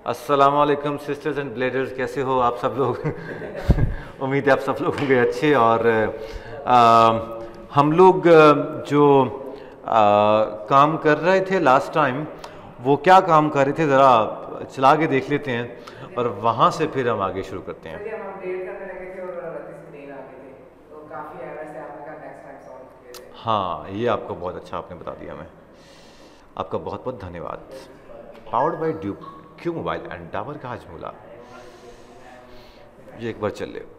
अस्सलाम वालेकुम sisters and bladers, कैसे हो आप सब लोग? उम्मीद है आप सब लोग होंगे अच्छे। और हम लोग जो काम कर रहे थे लास्ट टाइम, वो क्या काम कर रहे थे ज़रा चला के देख लेते हैं और वहाँ से फिर हम आगे शुरू करते सर हैं। जी, हम अपडेट करने लगे थे और स्क्रीन आ गई थी, तो काफ़ी एरर्स है। आपने कहा नेक्स्ट टाइम सॉल्व किए थे। हाँ, ये आपको बहुत अच्छा आपने बता दिया। मैं आपका बहुत बहुत धन्यवाद। पावर्ड बाय ड्यूब क्यू मोबाइल एंड डाबर का हाजमूला, ये एक बार चल ले।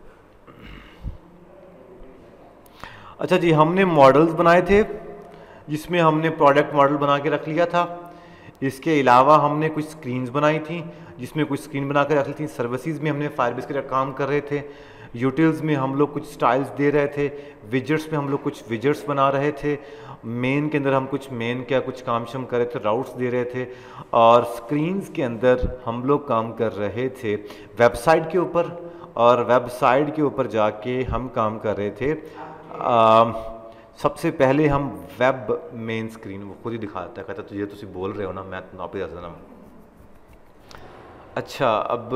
अच्छा जी, हमने मॉडल्स बनाए थे जिसमें हमने प्रोडक्ट मॉडल बना के रख लिया था। इसके अलावा हमने कुछ स्क्रीन्स बनाई थी जिसमें कुछ स्क्रीन बना के रख ली थी। सर्विसेज में हमने फायरबेस के काम कर रहे थे। यूटिल्स में हम लोग कुछ स्टाइल्स दे रहे थे। विजेट्स में हम लोग कुछ विजेट्स बना रहे थे। मेन के अंदर हम कुछ मेन क्या कुछ काम शम कर रहे थे, राउट्स दे रहे थे। और स्क्रीन्स के अंदर हम लोग काम कर रहे थे वेबसाइट के ऊपर। और वेबसाइट के ऊपर जाके हम काम कर रहे थे सबसे पहले हम वेब मेन स्क्रीन, वो खुद ही दिखाता है, कहता तुझे तुम बोल रहे हो ना, मैं ना पे ना। अच्छा, अब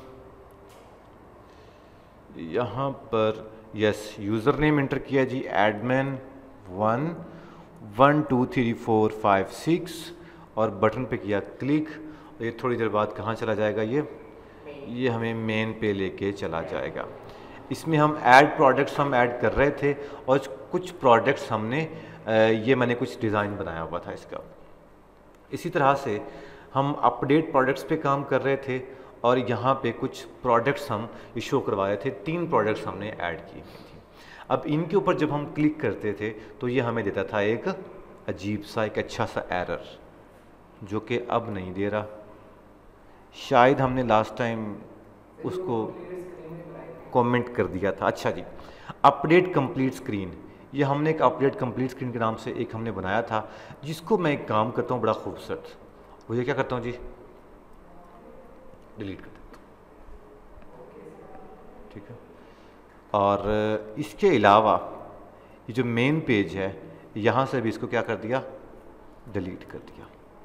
यहाँ पर यस यूज़र नेम इंटर किया जी, एडमिन 1 1 2 3 4 5 6 और बटन पे किया क्लिक। ये थोड़ी देर बाद कहाँ चला जाएगा? ये हमें मेन पे लेके चला जाएगा। इसमें हम ऐड प्रोडक्ट्स हम ऐड कर रहे थे और कुछ प्रोडक्ट्स हमने ये मैंने कुछ डिज़ाइन बनाया हुआ था इसका। इसी तरह से हम अपडेट प्रोडक्ट्स पे काम कर रहे थे और यहाँ पे कुछ प्रोडक्ट्स हम शो करवा रहे थे। 3 प्रोडक्ट्स हमने ऐड की थी। अब इनके ऊपर जब हम क्लिक करते थे तो ये हमें देता था एक अजीब सा, एक अच्छा सा एरर, जो कि अब नहीं दे रहा। शायद हमने लास्ट टाइम उसको कमेंट कर दिया था। अच्छा जी, अपडेट कंप्लीट स्क्रीन, ये हमने एक अपडेट कंप्लीट स्क्रीन के नाम से एक हमने बनाया था, जिसको मैं एक काम करता हूँ बड़ा खूबसूरत। वो ये क्या करता हूँ जी, डिलीट कर देता हूँ, ठीक है। और इसके अलावा ये जो मेन पेज है, यहाँ से भी इसको क्या कर दिया, डिलीट कर दिया।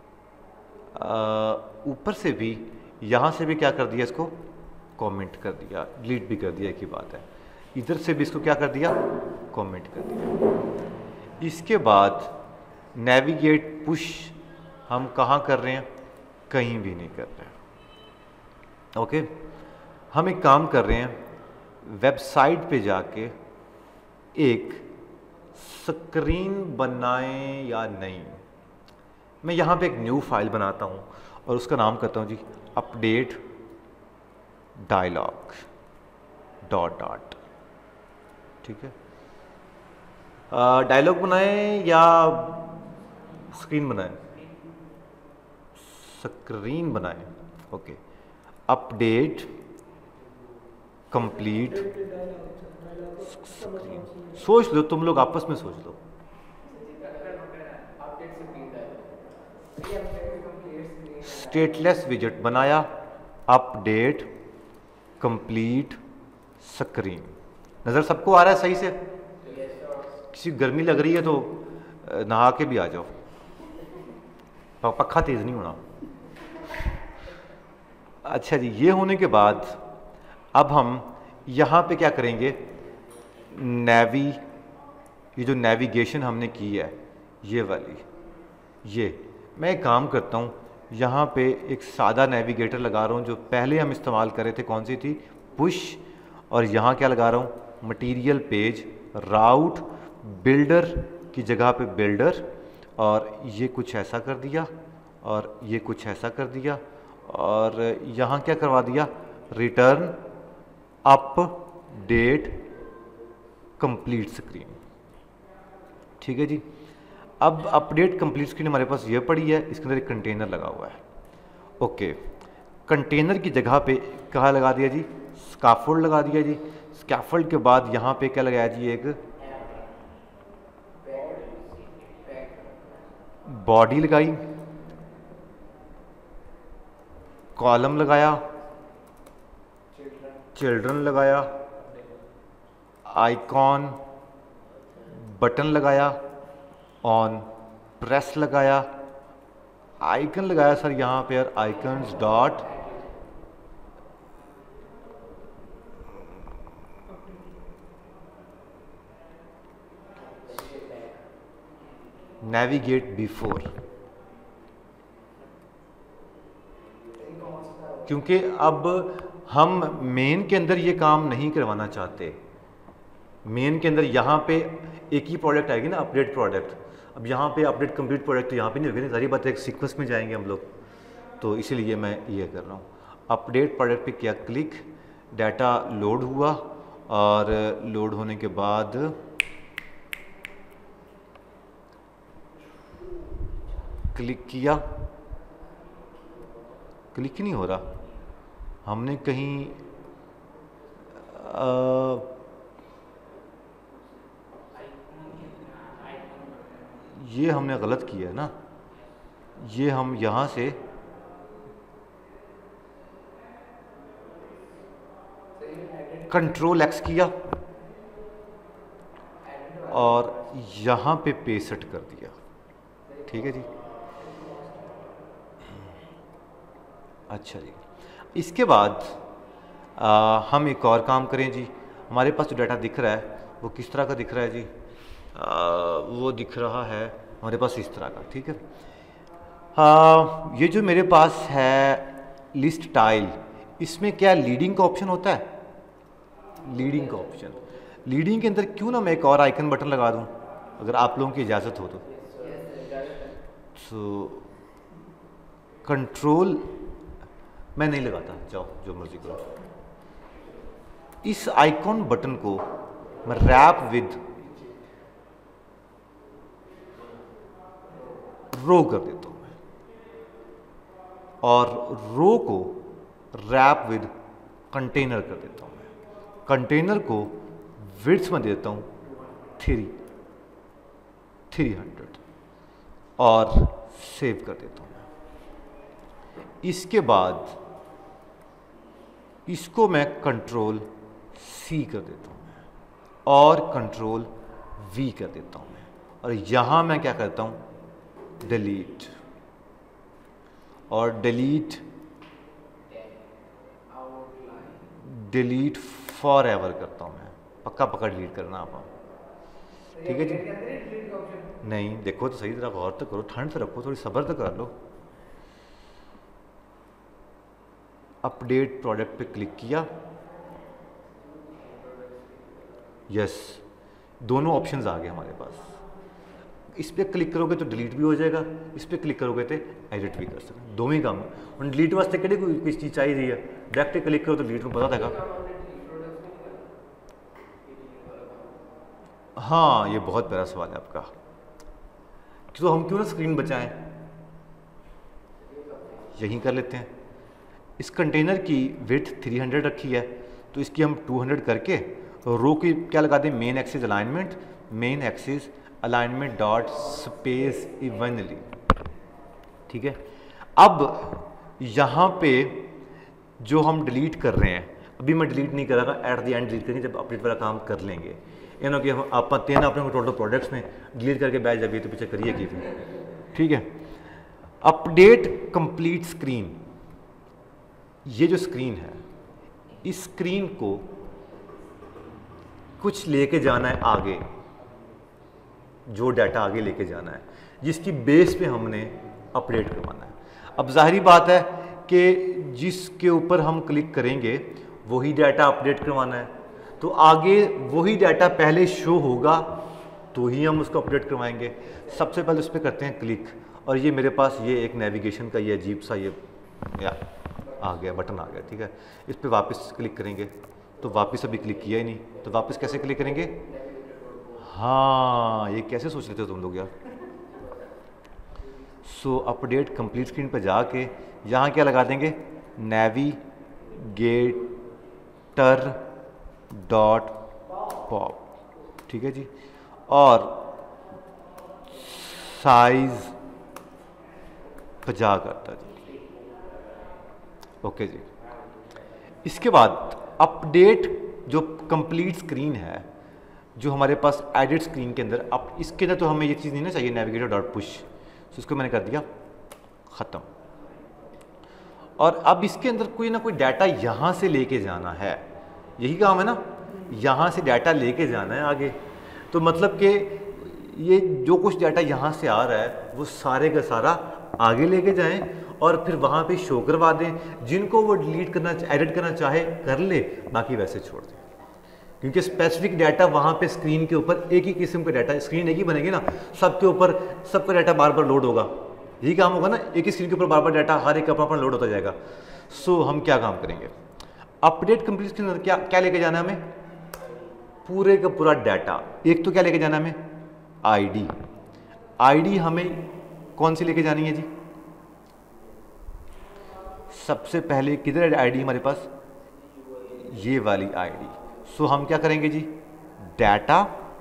ऊपर से भी, यहाँ से भी क्या कर दिया, इसको कमेंट कर दिया, डिलीट भी कर दिया, एक ही बात है। इधर से भी इसको क्या कर दिया, कमेंट कर दिया। इसके बाद नेविगेट पुश हम कहाँ कर रहे हैं, कहीं भी नहीं कर रहे हैं। ओके, हम एक काम कर रहे हैं, वेबसाइट पे जाके एक स्क्रीन बनाएं या नहीं। मैं यहाँ पे एक न्यू फाइल बनाता हूँ और उसका नाम करता हूँ जी अपडेट डायलॉग डॉट, ठीक है। डायलॉग बनाएं या स्क्रीन बनाएं, स्क्रीन बनाएं। Okay, update complete screen. सोच लो, तुम लोग आपस में सोच लो। स्टेटलेस विजेट बनाया, अपडेट कंप्लीट स्क्रीन। नज़र सबको आ रहा है सही से? किसी गर्मी लग रही है तो नहा के भी आ जाओ, पक्का तेज नहीं होना। अच्छा जी, ये होने के बाद अब हम यहाँ पे क्या करेंगे, ये जो नेविगेशन हमने की है, ये वाली, ये मैं एक काम करता हूँ, यहाँ पे एक सादा नेविगेटर लगा रहा हूँ। जो पहले हम इस्तेमाल कर रहे थे, कौन सी थी, पुश। और यहाँ क्या लगा रहा हूँ, मटीरियल पेज राउट बिल्डर की जगह पे बिल्डर। और ये कुछ ऐसा कर दिया और ये कुछ ऐसा कर दिया। और यहाँ क्या करवा दिया, रिटर्न अपडेट कंप्लीट स्क्रीन, ठीक है जी। अब अपडेट कंप्लीट स्क्रीन हमारे पास ये पड़ी है, इसके अंदर एक कंटेनर लगा हुआ है। ओके, कंटेनर की जगह पे कहाँ लगा दिया जी, स्कैफोल्ड लगा दिया जी। स्कैफोल्ड के बाद यहाँ पे क्या लगाया जी, एक बॉडी लगाई, कॉलम लगाया, चिल्ड्रन लगाया, आइकॉन बटन लगाया, ऑन प्रेस लगाया, आइकन लगाया सर यहाँ पे, आइकन्स डॉट नेविगेट बिफोर, क्योंकि अब हम मेन के अंदर ये काम नहीं करवाना चाहते। मेन के अंदर यहाँ पे एक ही प्रोडक्ट आएगी ना, अपडेट प्रोडक्ट। अब यहाँ पे अपडेट कंप्लीट प्रोडक्ट तो यहाँ पे नहीं होगी ना, सारी बात एक सीक्वेंस में जाएंगे हम लोग, तो इसीलिए मैं ये कर रहा हूँ। अपडेट प्रोडक्ट पे किया क्लिक, डाटा लोड हुआ और लोड होने के बाद क्लिक किया, क्लिक ही नहीं हो रहा। हमने कहीं ये हमने गलत किया है ना, ये हम यहाँ से कंट्रोल एक्स किया और यहाँ पे पेस्ट कर दिया। ठीक है जी, अच्छा जी। इसके बाद हम एक और काम करें जी। हमारे पास जो डाटा दिख रहा है वो किस तरह का दिख रहा है जी? वो दिख रहा है हमारे पास इस तरह का। ठीक है, ये जो मेरे पास है लिस्ट टाइल, इसमें क्या लीडिंग का ऑप्शन होता है? लीडिंग का ऑप्शन, लीडिंग के अंदर क्यों ना मैं एक और आइकन बटन लगा दूं, अगर आप लोगों की इजाज़त हो तो। कंट्रोल मैं नहीं लगाता, जाओ जो मर्जी करो। इस आइकॉन बटन को मैं रैप विद रो कर देता हूं मैं, और रो को रैप विद कंटेनर कर देता हूं मैं। कंटेनर को विड्थ में देता हूं 300 और सेव कर देता हूं मैं। इसके बाद इसको मैं कंट्रोल C कर देता हूं मैं और कंट्रोल V कर देता हूं मैं, और यहां मैं क्या करता हूं? डिलीट, और डिलीट फॉर एवर करता हूं मैं। पक्का पक्का डिलीट करना आप, ठीक है जी? नहीं, देखो तो सही तरह, गौर तो करो, ठंड से रखो, थोड़ी सब्र तो कर लो। अपडेट प्रोडक्ट पे क्लिक किया, यस, दोनों ऑप्शंस आ गए हमारे पास। इस पर क्लिक करोगे तो डिलीट भी हो जाएगा, इस पर क्लिक करोगे तो एडिट भी कर सकते, दोनों ही काम। और डिलीट वास्ते कहीं कोई चीज़ चाहिए है, डायरेक्ट क्लिक करो तो डिलीट में पता था। हाँ, ये बहुत प्यारा सवाल है आपका। तो हम क्यों ना स्क्रीन बचाएं, यही कर लेते हैं। इस कंटेनर की विड्थ 300 रखी है, तो इसकी हम 200 करके रो की क्या लगा दें? Main axis alignment, main axis alignment dot space evenly. ठीक है, अब यहाँ पे जो हम डिलीट कर रहे हैं, अभी मैं डिलीट नहीं कर रहा, एट द एंड डिलीट करेंगे जब अपडेट वाला काम कर लेंगे। यानी कि हम आप तेना अपने टोटल प्रोडक्ट्स में डिलीट करके बैठ जाइए तो पीछे करिए कि ठीक है। अपडेट कंप्लीट स्क्रीन, ये जो स्क्रीन है, इस स्क्रीन को कुछ लेके जाना है आगे, जो डाटा आगे लेके जाना है, जिसकी बेस पे हमने अपडेट करवाना है। अब जाहिर बात है कि जिसके ऊपर हम क्लिक करेंगे वही डाटा अपडेट करवाना है, तो आगे वही डाटा पहले शो होगा तो ही हम उसको अपडेट करवाएंगे। सबसे पहले उस पर करते हैं क्लिक, और ये मेरे पास ये एक नेविगेशन का ये अजीब सा ये आ गया, बटन आ गया। ठीक है, इस पर वापस क्लिक करेंगे तो वापस अभी क्लिक किया ही नहीं, तो वापस कैसे क्लिक करेंगे? हाँ, ये कैसे सोच लेते हो तुम लोग यार। सो अपडेट कंप्लीट स्क्रीन पर जाके यहाँ क्या लगा देंगे? Navigator dot pop. ठीक है जी, और साइज 50 करता जी। ओके जी। इसके बाद अपडेट जो कंप्लीट स्क्रीन है, जो हमारे पास एडिट स्क्रीन के अंदर, अब इसके अंदर तो हमें ये चीज़ नहीं ना चाहिए, नेविगेटर डॉट पुश, तो इसको मैंने कर दिया ख़त्म। और अब इसके अंदर कोई ना कोई डाटा यहाँ से लेके जाना है, यही काम है ना, यहाँ से डाटा लेके जाना है आगे। तो मतलब कि ये जो कुछ डाटा यहाँ से आ रहा है वो सारे का सारा आगे लेके जाएं और फिर वहाँ पे शो करवा दें। जिनको वो डिलीट करना, एडिट करना चाहे कर ले, बाकी वैसे छोड़ दें। क्योंकि स्पेसिफिक डाटा वहाँ पे स्क्रीन के ऊपर एक ही किस्म का डाटा, स्क्रीन एक ही बनेगी ना, सबके ऊपर सबका डाटा बार बार लोड होगा, यही काम होगा ना, एक ही स्क्रीन के ऊपर बार बार डाटा हर एक अपना अपना लोड होता जाएगा। सो हम क्या काम करेंगे, अपडेट कंप्लीट के अंदर क्या क्या लेके जाना है हमें, पूरे का पूरा डाटा। एक तो क्या लेके जाना है हमें, आईडी। आईडी हमें कौन सी लेके जानी है जी, सबसे पहले किधर आईडी हमारे पास, ये वाली आईडी। सो हम क्या करेंगे जी, data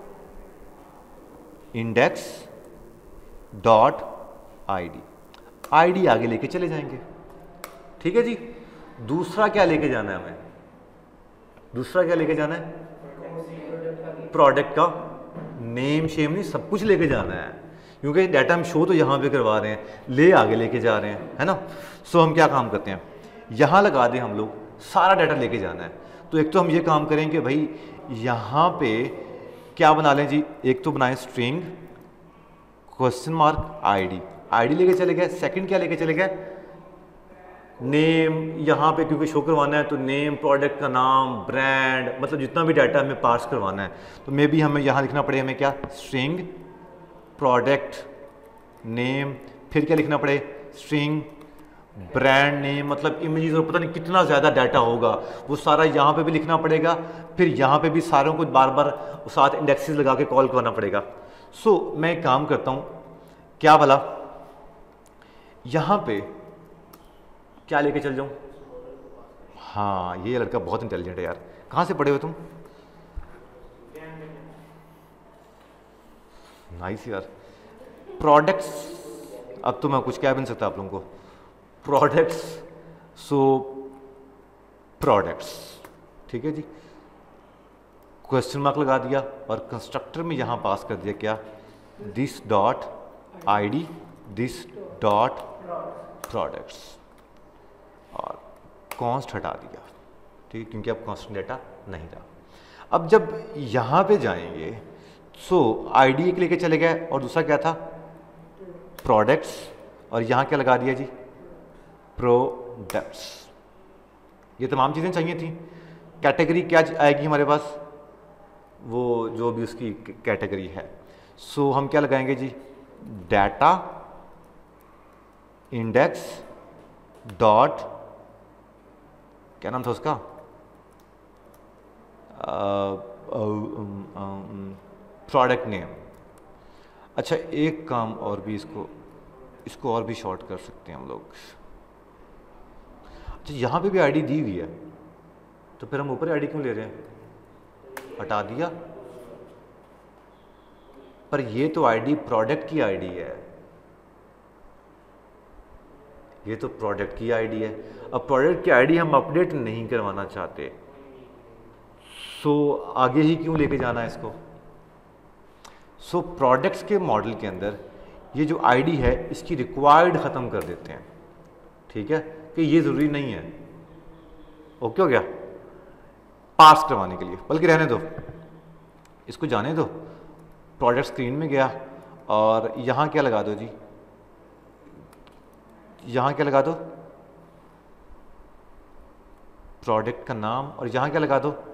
index dot ID, ID आगे लेके चले जाएंगे। ठीक है जी। दूसरा क्या लेके जाना है हमें, दूसरा क्या लेके जाना है, प्रोडक्ट का नेम शेम नहीं सब कुछ लेके जाना है, क्योंकि डाटा हम शो तो यहाँ पे करवा रहे हैं, ले आगे लेके जा रहे हैं, है ना। सो हम क्या काम करते हैं, यहाँ लगा दें हम लोग, सारा डाटा लेके जाना है। तो एक तो हम ये काम करेंगे भाई, यहाँ पे क्या बना लें जी, एक तो बनाएं string question mark ID, ID लेके चले गए। सेकंड क्या लेके चले गए, नेम, यहाँ पे क्योंकि शो करवाना है तो नेम, प्रोडक्ट का नाम, ब्रांड, मतलब जितना भी डाटा हमें पार्स करवाना है, तो मे बी हमें यहाँ लिखना पड़े, हमें क्या, स्ट्रिंग प्रोडक्ट नेम, फिर क्या लिखना पड़े, स्ट्रिंग ब्रांड नेम, मतलब इमेजेस और पता नहीं कितना ज़्यादा डाटा होगा वो सारा यहाँ पे भी लिखना पड़ेगा, फिर यहाँ पे भी सारों को बार बार साथ इंडेक्सेस लगा के कॉल करना पड़ेगा। सो मैं एक काम करता हूँ, क्या भला यहाँ पे क्या लेके चल जाऊँ, हाँ ये लड़का बहुत इंटेलिजेंट है यार, कहाँ से पढ़े हो तुम, नाइस यार। प्रोडक्ट्स, अब तो मैं कुछ क्या बन सकता आप लोगों को, प्रोडक्ट्स, सो प्रोडक्ट्स, ठीक है जी, क्वेश्चन मार्क लगा दिया और कंस्ट्रक्टर में यहाँ पास कर दिया क्या, this dot ID, this dot products, और कॉन्स्ट हटा दिया, ठीक है, क्योंकि अब कॉन्स्टेंट डाटा नहीं रहा। अब जब यहाँ पे जाएंगे, सो आईडी एक लेके चले गए और दूसरा क्या था, प्रोडक्ट्स, और यहाँ क्या लगा दिया जी, प्रोडक्ट्स। ये तमाम चीज़ें चाहिए थी। कैटेगरी क्या आएगी हमारे पास, वो जो भी उसकी कैटेगरी है। सो हम क्या लगाएंगे जी, डाटा इंडेक्स डॉट, क्या नाम था उसका, प्रोडक्ट नेम। अच्छा एक काम और भी, इसको और भी शॉर्ट कर सकते हैं हम लोग। अच्छा यहाँ पे भी आईडी दी हुई है, तो फिर हम ऊपर आईडी क्यों ले रहे हैं, हटा दिया। पर ये तो आईडी प्रोडक्ट की आईडी है, ये तो प्रोडक्ट की आईडी है। अब प्रोडक्ट की आईडी हम अपडेट नहीं करवाना चाहते, सो आगे ही क्यों लेके जाना है इसको। सो प्रोडक्ट्स के मॉडल के अंदर ये जो आईडी है इसकी रिक्वायर्ड ख़त्म कर देते हैं, ठीक है, कि ये ज़रूरी नहीं है। ओके हो गया, पास करवाने के लिए, बल्कि रहने दो, इसको जाने दो। प्रोडक्ट स्क्रीन में गया और यहाँ क्या लगा दो जी, यहाँ क्या लगा दो, प्रोडक्ट का नाम, और यहाँ क्या लगा दो,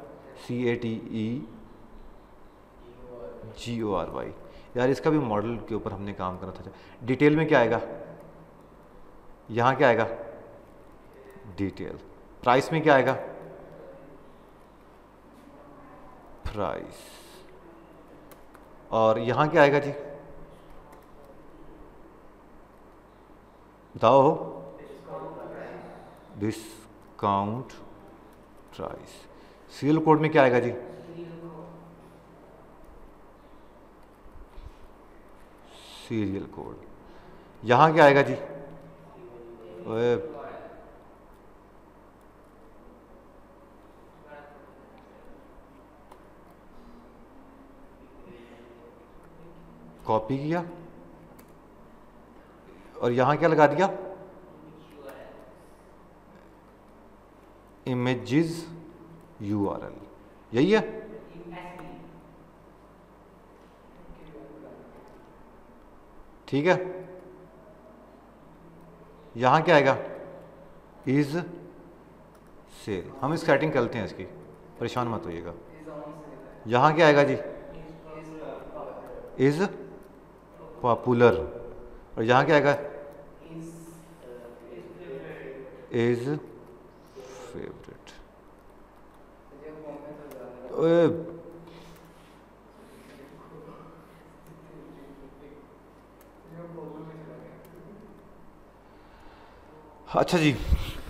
CATEGORY। यार इसका भी मॉडल के ऊपर हमने काम करना था। डिटेल में क्या आएगा, यहाँ क्या आएगा, डिटेल। प्राइस में क्या आएगा, प्राइस, और यहाँ क्या आएगा जी, बताओ, डिस्काउंट प्राइस। सीरियल कोड में क्या आएगा जी, सीरियल कोड। यहाँ क्या आएगा जी, कॉपी किया और यहाँ क्या लगा दिया, इमेजेस URL, यही है। ठीक है, यहाँ क्या आएगा, इज सेल। हम इस सेटिंग करते हैं इसकी, परेशान मत होइएगा। यहाँ क्या आएगा जी, इज पॉपुलर, और यहाँ क्या आएगा, इज फेवरेट। अच्छा जी,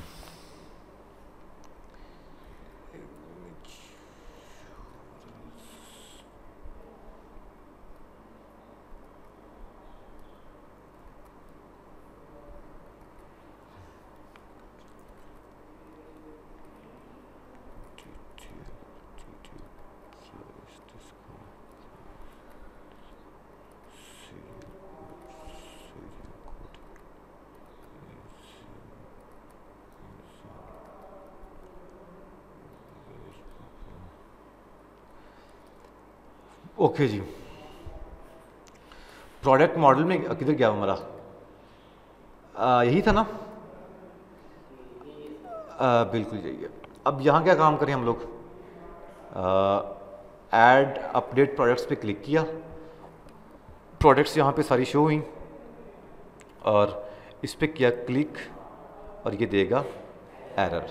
ओके जी, प्रोडक्ट मॉडल में किधर गया हमारा, यही था ना, बिल्कुल यही है। अब यहाँ क्या काम करें हम लोग, ऐड अपडेट प्रोडक्ट्स पे क्लिक किया, प्रोडक्ट्स यहाँ पे सारी शो हुई, और इस पे किया क्लिक, और ये देगा error,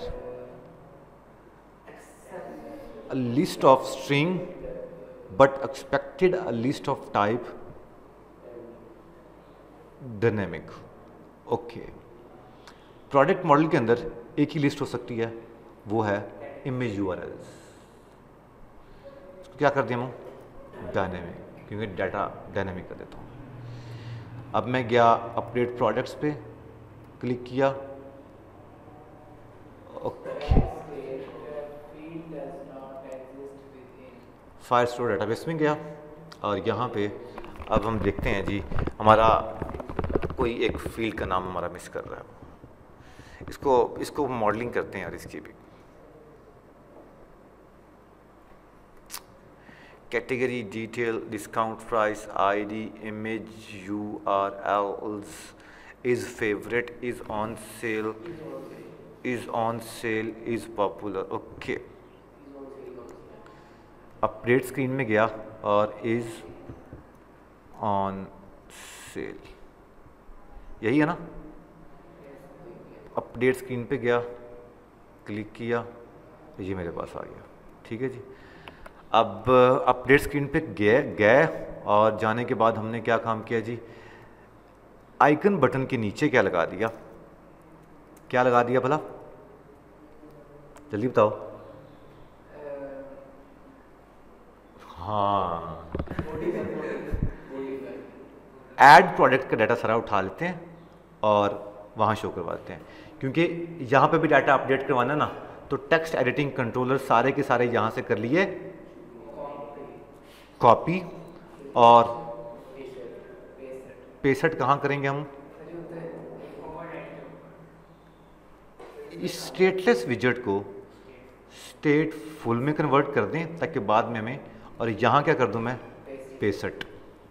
list of string but expected a list of type dynamic. Okay, product model के अंदर एक ही लिस्ट हो सकती है, वो है इमेज यूआरएल्स। क्या कर दिया मैं, डायनेमिक, क्योंकि डाटा डायनेमिक कर देता हूँ। अब मैं गया अपडेट प्रोडक्ट्स पे क्लिक किया, ओके, फायरस्टोर डेटाबेस में गया, और यहाँ पे अब हम देखते हैं जी, हमारा कोई एक फील्ड का नाम हमारा मिस कर रहा है, इसको मॉडलिंग करते हैं यार इसकी भी। Category, detail, discount price, ID, image URLs, is favourite, is on sale, is popular. Okay, update screen में गया और इज ऑन सेल, यही है ना, अपडेट स्क्रीन पे गया, क्लिक किया, ये मेरे पास आ गया। ठीक है जी, अब अपडेट स्क्रीन पे गए और जाने के बाद हमने क्या काम किया जी, आइकन बटन के नीचे क्या लगा दिया, क्या लगा दिया भला, जल्दी बताओ। हाँ, ऐड प्रोडक्ट का डाटा सारा उठा लेते हैं और वहाँ शो करवाते हैं, क्योंकि यहाँ पे भी डाटा अपडेट करवाना ना, तो टेक्स्ट एडिटिंग कंट्रोलर सारे के सारे यहाँ से कर लिए कॉपी, और पेस्ट कहाँ करेंगे हम, इस स्टेटलेस विजेट को स्टेट फुल में कन्वर्ट कर दें, ताकि बाद में हमें, और यहाँ क्या कर दूँ मैं, पेस्ट।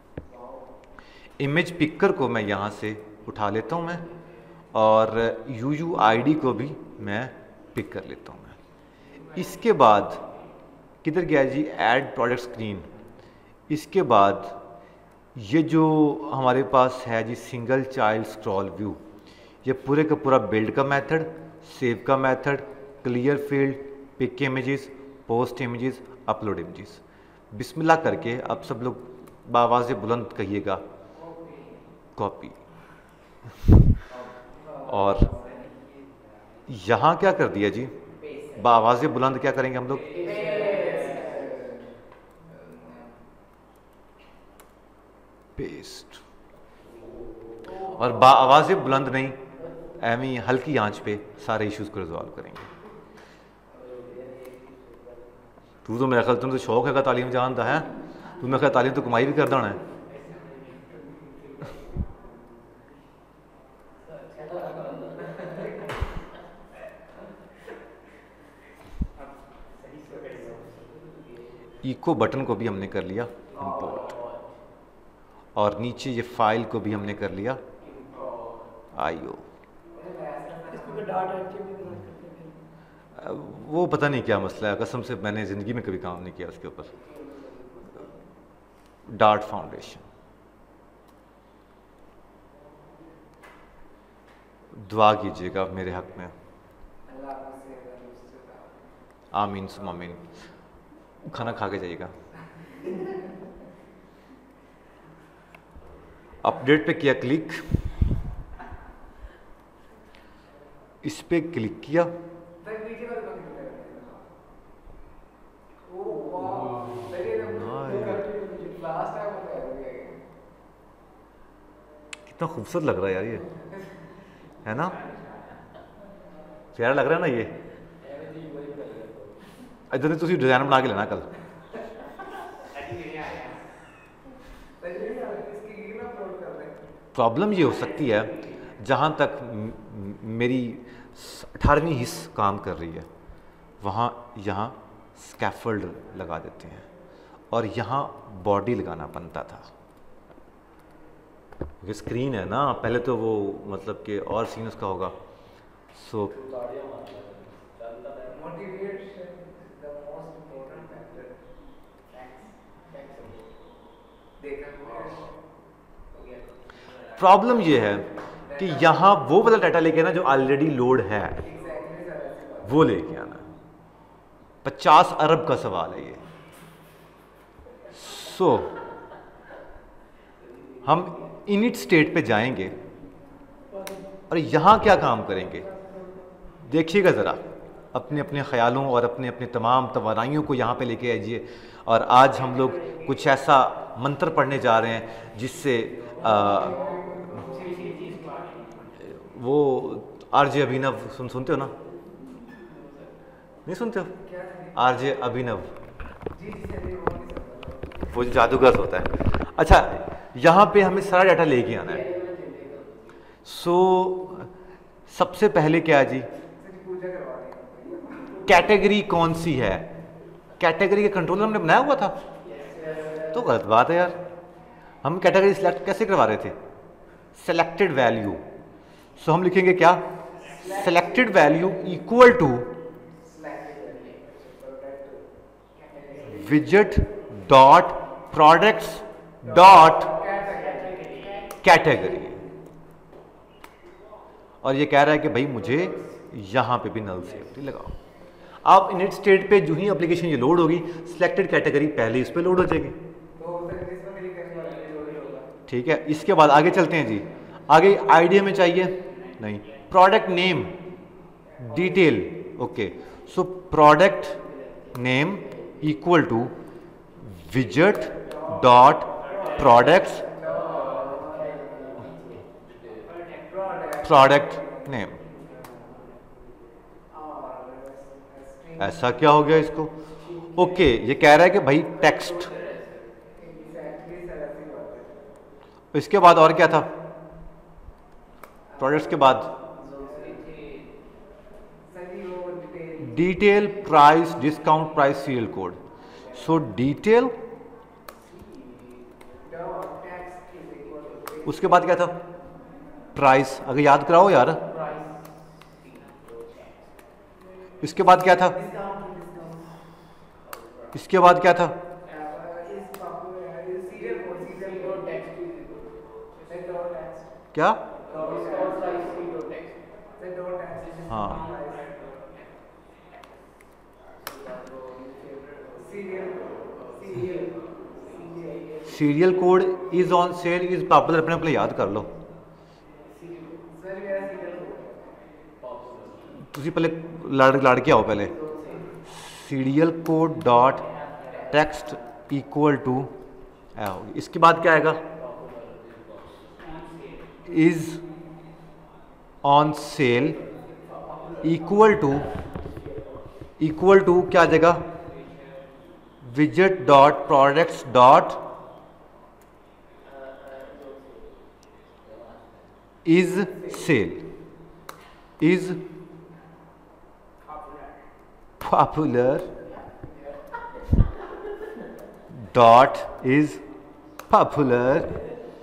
इमेज पिकर को मैं यहाँ से उठा लेता हूँ मैं, और UUID को भी मैं पिक कर लेता हूँ मैं। इसके बाद किधर गया जी, ऐड प्रोडक्ट स्क्रीन। इसके बाद ये जो हमारे पास है जी सिंगल चाइल्ड स्क्रॉल व्यू, ये पूरे का पूरा बिल्ड का मेथड, सेव का method, clear field, pick images, post images, upload images. बिस्मिल्लाह करके अब सब लोग बावाज़ बुलंद कहिएगा, कॉपी। और यहाँ क्या कर दिया जी, बावाज़ बुलंद क्या करेंगे हम लोग, पेस्ट। और बावाज़ बुलंद नहीं, एमी हल्की आंच पे सारे इश्यूज को रिजॉल्व करेंगे। तू तो मेरा ख्याल, तुम तो शौक है तालीम जानता है, तू मेरा ख्याल तालीम तो कमाई भी करता होना है। इको बटन को भी हमने कर लिया इंपोर्ट, और नीचे ये फाइल को भी हमने कर लिया IO। वो पता नहीं क्या मसला है, कसम से मैंने ज़िंदगी में कभी काम नहीं किया उसके ऊपर। डार्ट फाउंडेशन, दुआ कीजिएगा मेरे हक में, आमीन सुम आमीन। खाना खा के जाइएगा। अपडेट पे किया क्लिक, इस पे क्लिक किया, कितना खूबसूरत लग रहा है यार, ये है ना, प्यारा लग रहा है ना ये। इधर तुम डिजाइन बना के लेना कल। प्रॉब्लम ये हो सकती है, जहाँ तक मेरी 18वीं हिस्स काम कर रही है, वहाँ यहाँ स्कैफोल्ड लगा देते हैं और यहाँ बॉडी लगाना बनता था। ये स्क्रीन है ना, पहले तो वो मतलब कि और सीन उसका होगा। सो प्रॉब्लम ये है कि यहाँ वो वाला डाटा लेके आना जो ऑलरेडी लोड है, वो लेके आना। 50 अरब का सवाल है ये। सो हम इनिट स्टेट पे जाएंगे और यहाँ क्या काम करेंगे देखिएगा ज़रा, अपने अपने ख्यालों और अपने अपने तमाम तवानाइयों को यहाँ पे लेके आइए। और आज हम लोग कुछ ऐसा मंत्र पढ़ने जा रहे हैं जिससे वो RJ अभिनव सुनते हो ना? नहीं सुनते हो? RJ अभिनव, वो जो जादूगर होता है। अच्छा, यहाँ पे हमें सारा डाटा लेके आना है। सबसे पहले क्या है जी, कैटेगरी कौन सी है? कैटेगरी का कंट्रोलर हमने बनाया हुआ था, तो गलत बात है यार। हम कैटेगरी सिलेक्ट कैसे करवा रहे थे? Selected value. सो हम लिखेंगे क्या? सेलेक्टेड वैल्यू इक्वल टू विजेट डॉट प्रोडक्ट्स डॉट कैटेगरी। और ये कह रहा है कि भाई मुझे यहां पे भी नल सेफ्टी लगाओ। अब इनिट स्टेट पे जो ही एप्लीकेशन ये लोड होगी, सिलेक्टेड कैटेगरी पहले इस पे लोड हो जाएगी। ठीक है, इसके बाद आगे चलते हैं जी। आगे आईडी हमें चाहिए नहीं, product name detail. Okay, so product name equal to विजेट डॉट प्रोडक्ट्स प्रोडक्ट नेम। ऐसा क्या हो गया इसको? ओके, ये कह रहा है कि भाई टेक्स्ट। इसके बाद और क्या था? प्रोडक्ट्स के बाद detail, price, discount price, serial code. So detail, उसके बाद क्या था? प्राइस। अगर याद कराओ यार, इसके बाद क्या था? इसके बाद क्या था? क्या? हाँ, serial code is on sale is popular. अपने अपने याद कर लो। तुसी पहले लड़ के आओ पहले। Serial code dot text equal to होगी। इसके बाद क्या आएगा? Is on sale equal to क्या आ जाएगा? विजेट dot products dot is sale is popular dot is popular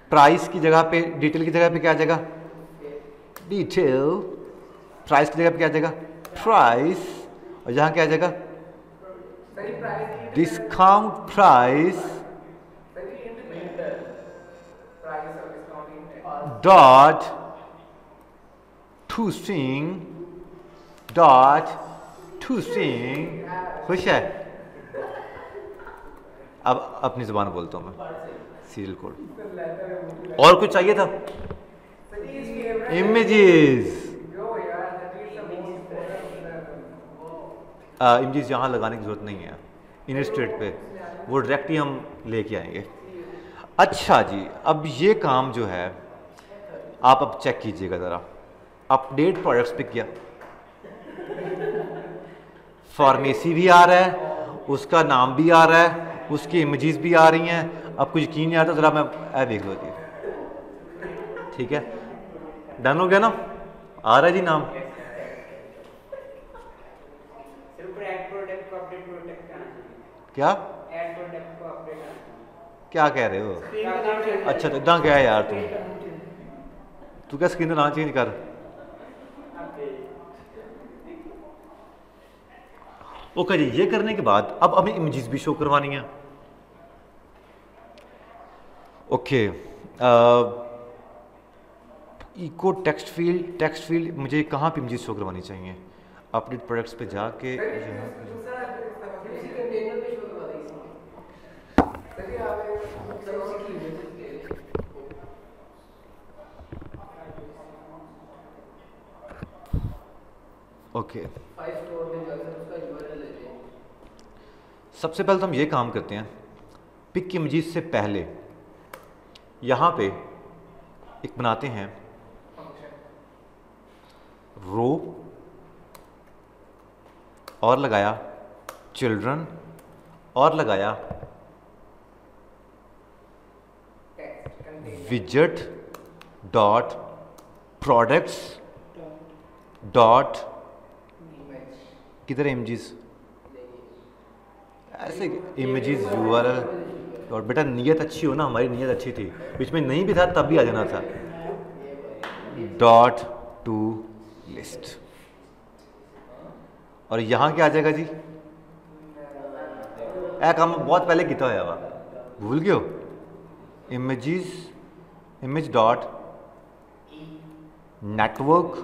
price की जगह पे, डिटेल की जगह पे क्या आ जाएगा? डिटेल। प्राइस की जगह पे क्या आ जाएगा? प्राइस। और यहाँ क्या आ जाएगा? Discount price dot to string dot to string. खुश है? अब अपनी जुबान बोलता हूँ मैं, सीरियल कोड। और कुछ चाहिए था? इमेजेस। इमेजेस यहाँ लगाने की ज़रूरत नहीं है, इलस्ट्रेट पे वो डायरेक्ट ही हम लेके आएंगे। अच्छा जी, अब ये काम जो है आप अब चेक कीजिएगा ज़रा। अपडेट प्रोडक्ट्स पे किया, फार्मेसी भी आ रहा है, उसका नाम भी आ रहा है, उसकी इमेजेस भी आ रही हैं। अब कुछ यकीन नहीं आता, ज़रा मैं देख लो जी। ठीक है, डन हो गया ना? आ रहा है जी नाम। क्या क्या कह रहे हो? अच्छा तो इतना क्या है यार, तू क्या स्क्रीन ना चेंज कर। ओके जी, ये करने के बाद अब हमें इमेजेस भी शो करवानी है। ओके, इको टेक्स्ट फील्ड मुझे कहाँ पे इमेजेस शो करवानी चाहिए? अपडेट प्रोडक्ट्स पे जाके यहाँ ओके। सबसे पहले तो हम ये काम करते हैं, पिक इमेजेस से पहले यहाँ पे एक बनाते हैं रो, और लगाया चिल्ड्रन, और लगाया विजेट डॉट प्रोडक्ट्स डॉट किधर इमेजेस, ऐसे इमेजेस यूआरएल डॉट। बेटा नियत अच्छी हो ना, हमारी नियत अच्छी थी, बीच में नहीं भी था तब भी आ जाना था। डॉट टू लिस्ट, और यहाँ क्या आ जाएगा जी? काम बहुत पहले किया हुआ वा, भूल गए हो? Images, image dot network,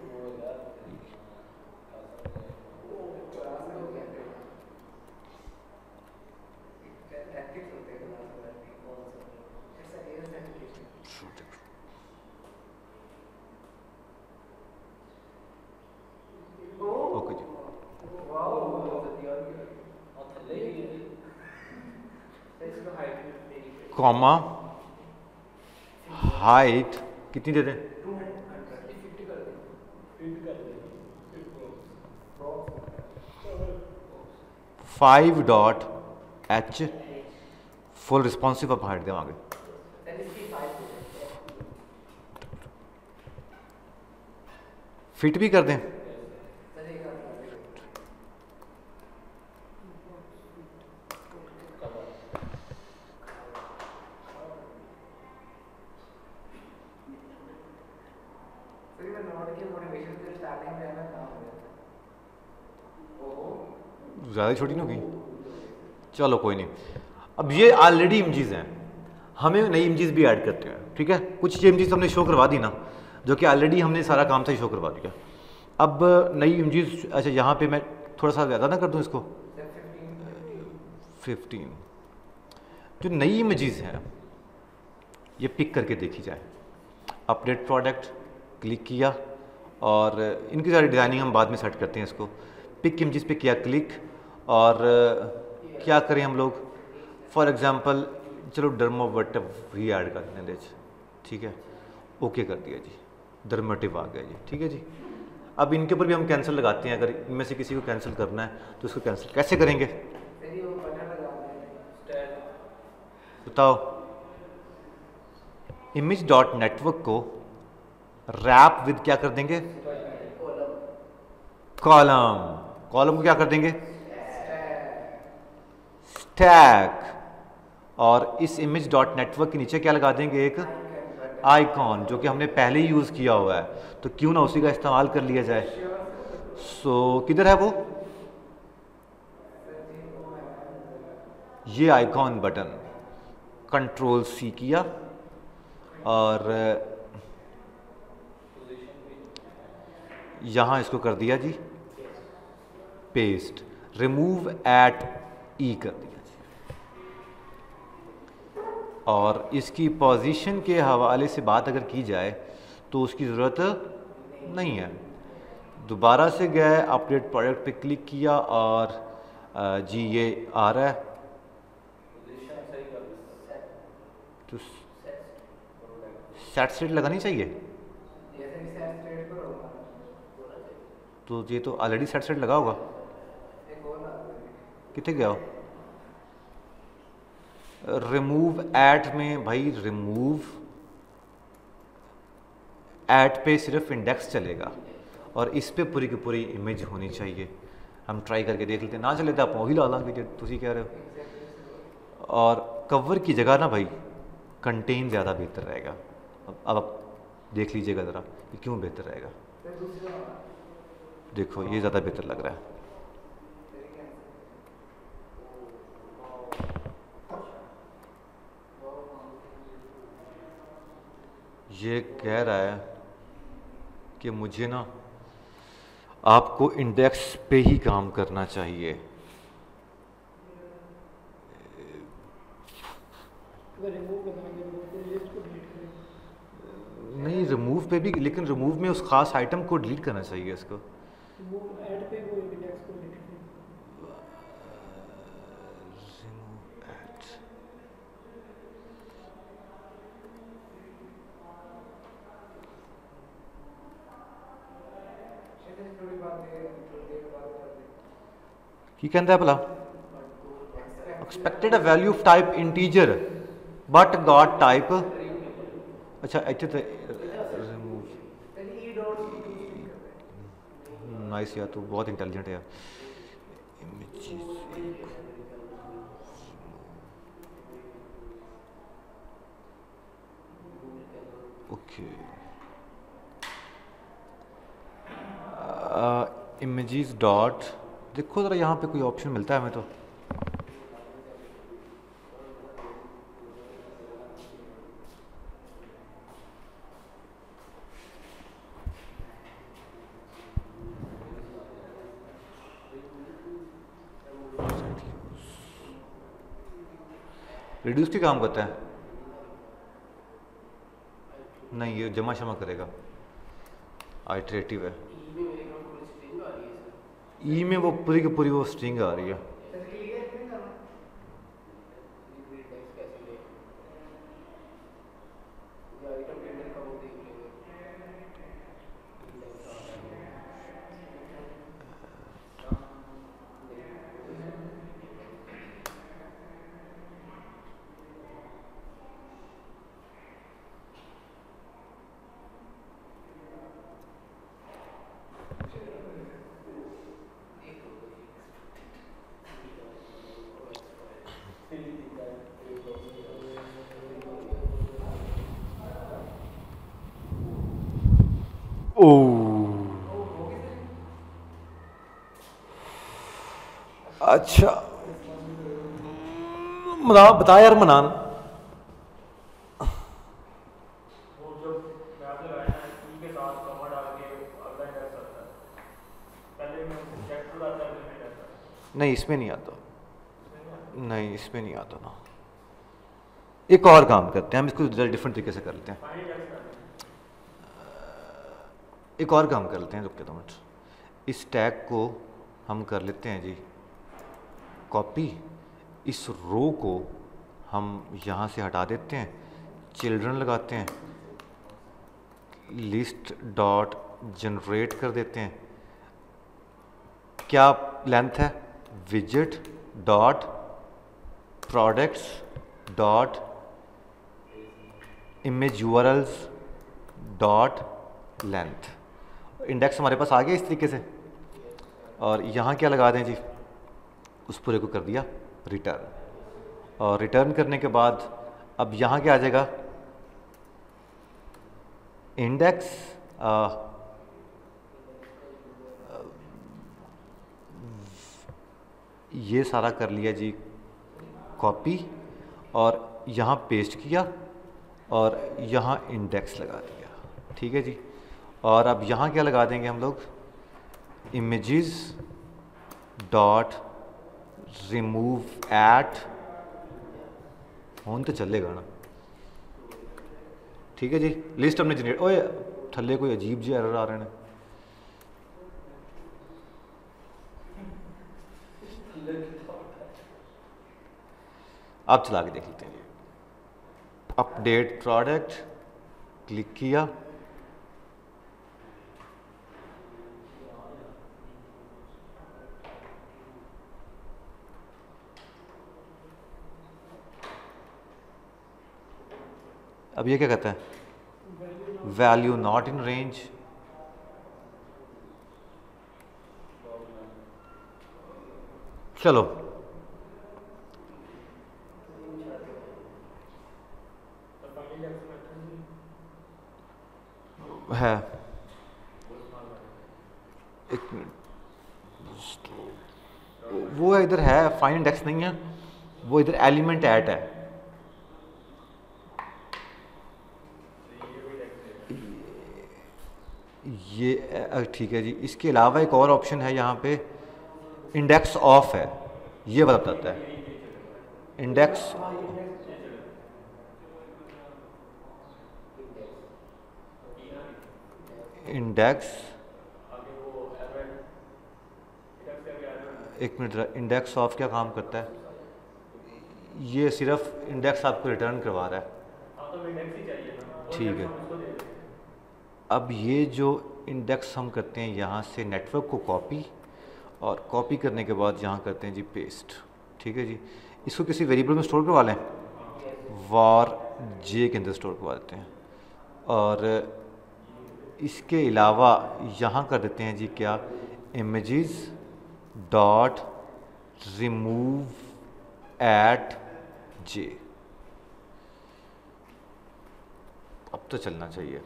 comma height कितनी दे दें? 5 डॉट एच फुल रिस्पॉन्सिव आप हाइट देवांगे। फिट भी कर दें? ज़्यादा छोटी नहीं होगी, चलो कोई नहीं। अब ये ऑलरेडी इमेजेस हैं, हमें नई इमेजेस भी ऐड करते हैं। ठीक है, कुछ ये इमेजेस हमने शो करवा दी ना, जो कि ऑलरेडी हमने सारा काम था शो करवा दिया। अब नई इमेजेस, अच्छा यहाँ पे मैं थोड़ा सा ज़्यादा ना कर दूँ इसको, 15। जो नई इमेजेस हैं ये पिक करके देखी जाए। अपडेट प्रोडक्ट क्लिक किया, और इनकी सारी डिज़ाइनिंग हम बाद में सेट करते हैं। इसको पिक इमेजेस पे किया क्लिक, और क्या करें हम लोग, फॉर एग्जांपल चलो डर्मोवेटिव ही ऐड कर दें दें। ठीक है, ओके कर दिया जी, डर्मेटिव आ गया जी। ठीक है जी, अब इनके ऊपर भी हम कैंसिल लगाते हैं। अगर इनमें से किसी को कैंसिल करना है तो इसको कैंसिल कैसे करेंगे बताओ? इमेज डॉट नेटवर्क को रैप विद क्या कर देंगे? कॉलम। कॉलम को क्या कर देंगे? स्टैक। और इस इमेज डॉट नेटवर्क के नीचे क्या लगा देंगे, एक आइकॉन, जो कि हमने पहले ही यूज़ किया हुआ है, तो क्यों ना उसी का इस्तेमाल कर लिया जाए। सो किधर है वो, ये आइकॉन बटन, कंट्रोल सी किया और यहाँ इसको कर दिया जी पेस्ट, रिमूव एट ई कर दिया जी, और इसकी पोजीशन के हवाले से बात अगर की जाए तो उसकी ज़रूरत नहीं है। दोबारा से गए अपडेट प्रोडक्ट पे क्लिक किया और जी ये आ रहा है, तो सेट स्टेट लगानी चाहिए, तो ये तो ऑलरेडी सेट स्टेट लगा होगा, कितने गया हो, रिमूव एट में भाई, रिमूव एट पे सिर्फ इंडेक्स चलेगा और इस पे पूरी की पूरी इमेज होनी चाहिए। हम ट्राई करके देख लेते हैं, ना चले तो आप वही ला लाँगे जो तुसी कह रहे हो। और कवर की जगह ना भाई कंटेन ज़्यादा बेहतर रहेगा। अब आप देख लीजिएगा ज़रा कि क्यों बेहतर रहेगा, देखो ये ज़्यादा बेहतर लग रहा है। ये कह रहा है कि मुझे ना आपको इंडेक्स पे ही काम करना चाहिए। नहीं रिमूव पे भी, लेकिन रिमूव में उस खास आइटम को डिलीट करना चाहिए इसको। की कहता है भला, expected a value of type integer but got type, अच्छा इतने तो रिमूव, नाइस यार, तू बहुत इंटेलिजेंट है यार। ओके इमेजेस डॉट, देखो ज़रा यहाँ पे कोई ऑप्शन मिलता है हमें तो, रिड्यूस की काम करता है, नहीं ये जमा शमा करेगा, आइटरेटिव है। ई में वो पूरी की पूरी वो स्ट्रिंग आ रही है। अच्छा मना बता यार मनान, नहीं इसमें नहीं आता, नहीं इसमें नहीं आता ना। एक और काम करते हैं हम, इसको डिफरेंट तरीके से कर लेते हैं, एक और काम कर लेते हैं, रुक के 2 मिनट। इस टैग को हम कर लेते हैं जी कॉपी, इस रो को हम यहाँ से हटा देते हैं, चिल्ड्रन लगाते हैं, लिस्ट डॉट जनरेट कर देते हैं, क्या लेंथ है, विजेट dot products dot image URLs dot length, index हमारे पास आ गया इस तरीके से। और यहाँ क्या लगा दें जी, उस पूरे को कर दिया रिटर्न, और रिटर्न करने के बाद अब यहाँ क्या आ जाएगा, इंडेक्स ये सारा कर लिया जी कॉपी और यहाँ पेस्ट किया और यहाँ इंडेक्स लगा दिया, ठीक है जी। और अब यहाँ क्या लगा देंगे हम लोग, इमेजेस डॉट रिमूव एट, होन तो चलेगा ना, ठीक है जी। लिस्ट हमने जनरेट, ओए थल्ले कोई अजीब जी एरर आ रहे हैं, आप चला के देख लेते हैं। अपडेट प्रोडक्ट क्लिक किया, अब ये क्या कहता है, वैल्यू नॉट इन रेंज, चलो है, एक मिनट, वो इधर है, फाइंड इंडेक्स नहीं है, वो इधर एलिमेंट ऐट है, ये ठीक है जी। इसके अलावा एक और ऑप्शन है यहाँ पे, इंडेक्स ऑफ है, ये बताता है इंडेक्स, इंडेक्स, एक मिनट, इंडेक्स ऑफ क्या काम करता है, ये सिर्फ इंडेक्स आपको रिटर्न करवा रहा है, ठीक है। अब ये जो इंडेक्स हम करते हैं यहाँ से नेटवर्क को कॉपी, और कॉपी करने के बाद यहाँ करते हैं जी पेस्ट, ठीक है जी। इसको किसी वेरिएबल में स्टोर करवा लें, var j के अंदर स्टोर करवा देते हैं, और इसके अलावा यहाँ कर देते हैं जी क्या, images dot remove at j, अब तो चलना चाहिए।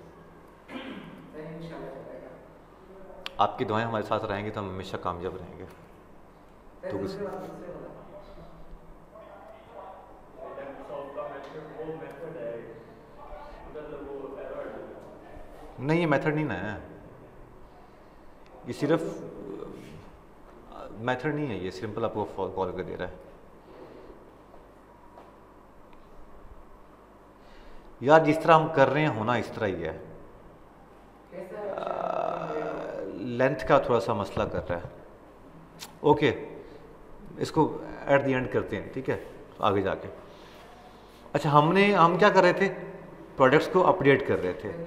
आपकी दुआएं हमारे साथ रहेंगी तो हम हमेशा कामयाब रहेंगे। तो कुछ नहीं, ये मेथड नहीं ना है, ये सिर्फ मेथड नहीं है, ये सिंपल आपको कॉल कर दे रहा है। यार जिस तरह हम कर रहे हैं होना इस तरह ही है, लेंथ का थोड़ा सा मसला कर रहा है। ओके, इसको एट द एंड करते हैं, ठीक है, आगे जाके। अच्छा, हम क्या कर रहे थे, प्रोडक्ट्स को अपडेट कर रहे थे,